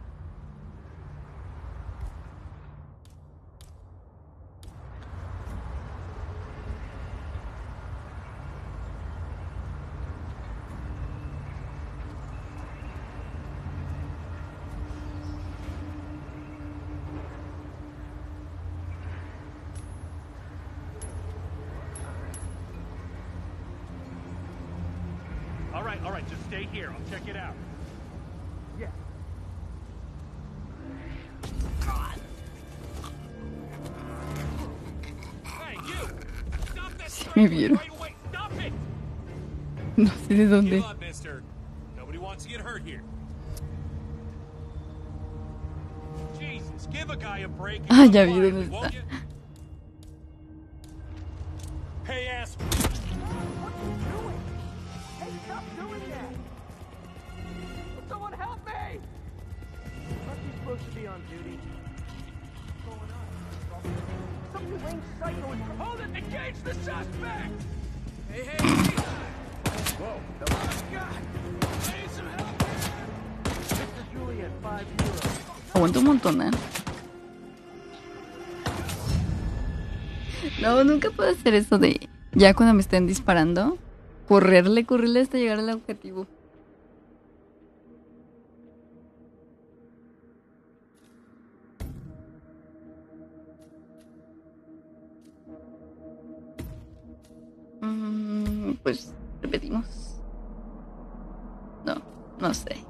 All right, just stay here. I'll check it out. Yeah. Hey, you! Stop that Me vieron. right away! Stop it! No sé de dónde. Give up, mister. Nobody wants to get hurt here. Jesus, give a guy a break. Ah, ya vi dónde está. Hey, ass. Stop doing that! Someone help me! Aren't you supposed to be on duty? What's going on? Some deranged psycho is... Hold it! Engage the suspect! Hey, hey, hey! Whoa. Oh, God! I need some help here! Mr. Juliet, 5 euros. Aguanta un montón, ¿eh? No, nunca puedo hacer eso de... Ya cuando me estén disparando... Correrle hasta llegar al objetivo. Pues repetimos. No sé.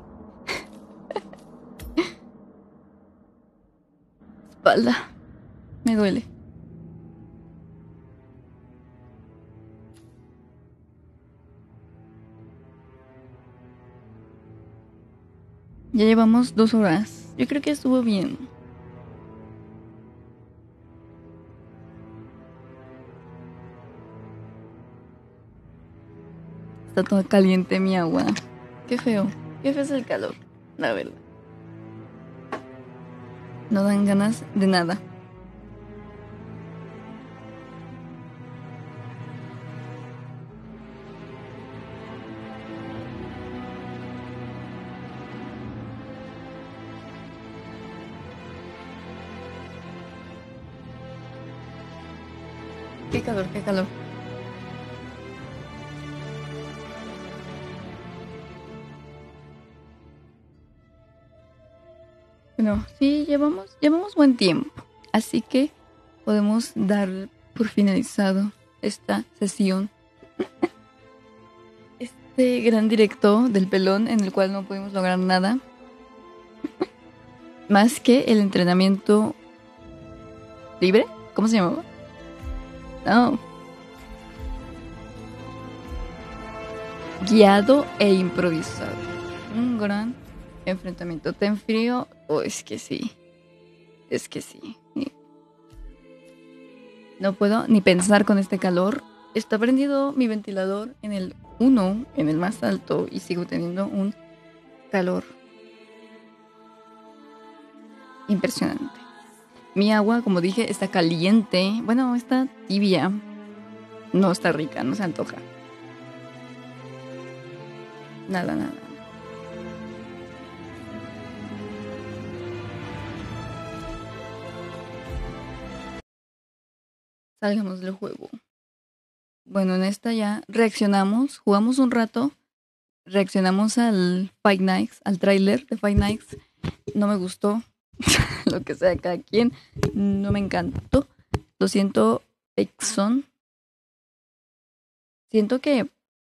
Espalda. Me duele. Ya llevamos 2 horas. Yo creo que estuvo bien. Está toda caliente mi agua. Qué feo. Qué feo es el calor, la verdad. No dan ganas de nada. Qué calor, qué calor. Bueno, sí, llevamos buen tiempo. Así que podemos dar por finalizado esta sesión. Este gran directo del pelón en el cual no pudimos lograr nada. Más que el entrenamiento libre. ¿Cómo se llamaba? No. Guiado e improvisado. Un gran enfrentamiento. ¿Ten frío? Oh, es que sí. Es que sí. No puedo ni pensar con este calor. Está prendido mi ventilador en el 1, en el más alto, y sigo teniendo un calor impresionante. Mi agua, como dije, está caliente. Bueno, está tibia. No está rica, no se antoja. Nada. Salgamos del juego. Bueno, en esta ya reaccionamos, jugamos un rato, reaccionamos al Fight Nights, al tráiler de Fight Nights. No me gustó, lo que sea cada quien, no me encantó. Lo siento, Exxon. Siento que,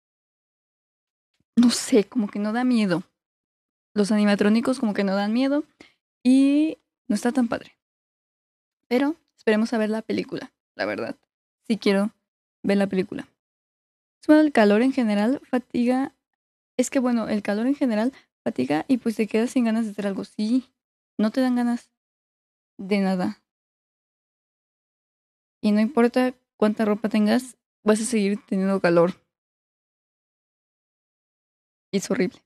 no sé, como que no da miedo. Los animatrónicos como que no dan miedo y no está tan padre. Pero esperemos a ver la película, la verdad. Sí quiero ver la película. Bueno, el calor en general fatiga. Es que bueno, el calor en general fatiga y pues te quedas sin ganas de hacer algo. Sí, no te dan ganas de nada. Y no importa cuánta ropa tengas, vas a seguir teniendo calor. Y es horrible.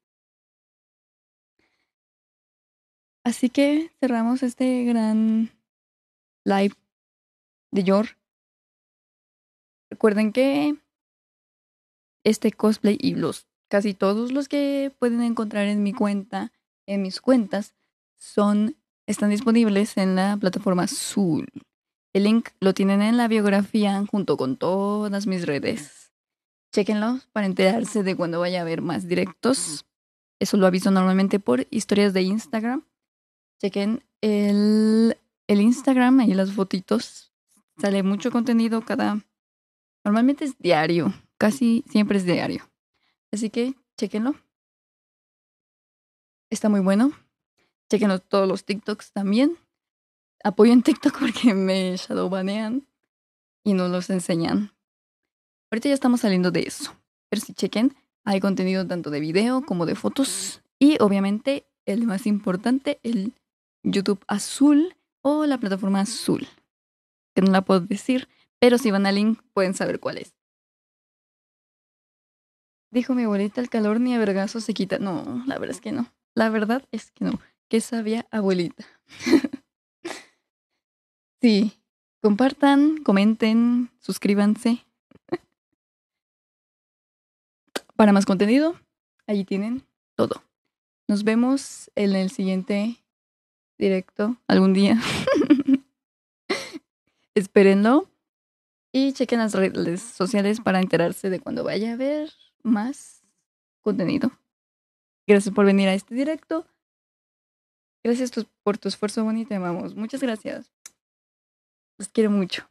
Así que cerramos este gran live de Yor. Recuerden que este cosplay y casi todos los que pueden encontrar en mi cuenta, en mis cuentas, están disponibles en la plataforma Zool. El link lo tienen en la biografía junto con todas mis redes. Chéquenlo para enterarse de cuando vaya a haber más directos. Eso lo aviso normalmente por historias de Instagram. Chequen el Instagram, ahí las fotitos. Sale mucho contenido normalmente es diario. Casi siempre es diario. Así que chéquenlo. Está muy bueno. Chéquenlo todos los TikToks también. Apoyen TikTok porque me shadowbanean y no los enseñan. Ahorita ya estamos saliendo de eso. Pero si chequen, hay contenido tanto de video como de fotos. Y obviamente, el más importante, el YouTube Azul o la plataforma Azul. Que no la puedo decir, pero si van al link pueden saber cuál es. Dijo mi abuelita, el calor ni a vergazo se quita. No, la verdad es que no. La verdad es que no. Qué sabia abuelita. Sí, compartan, comenten, suscríbanse. Para más contenido, allí tienen todo. Nos vemos en el siguiente directo algún día. Espérenlo. Y chequen las redes sociales para enterarse de cuando vaya a haber más contenido. Gracias por venir a este directo. Gracias por tu esfuerzo, Bonnie. Te amamos. Muchas gracias. Los quiero mucho.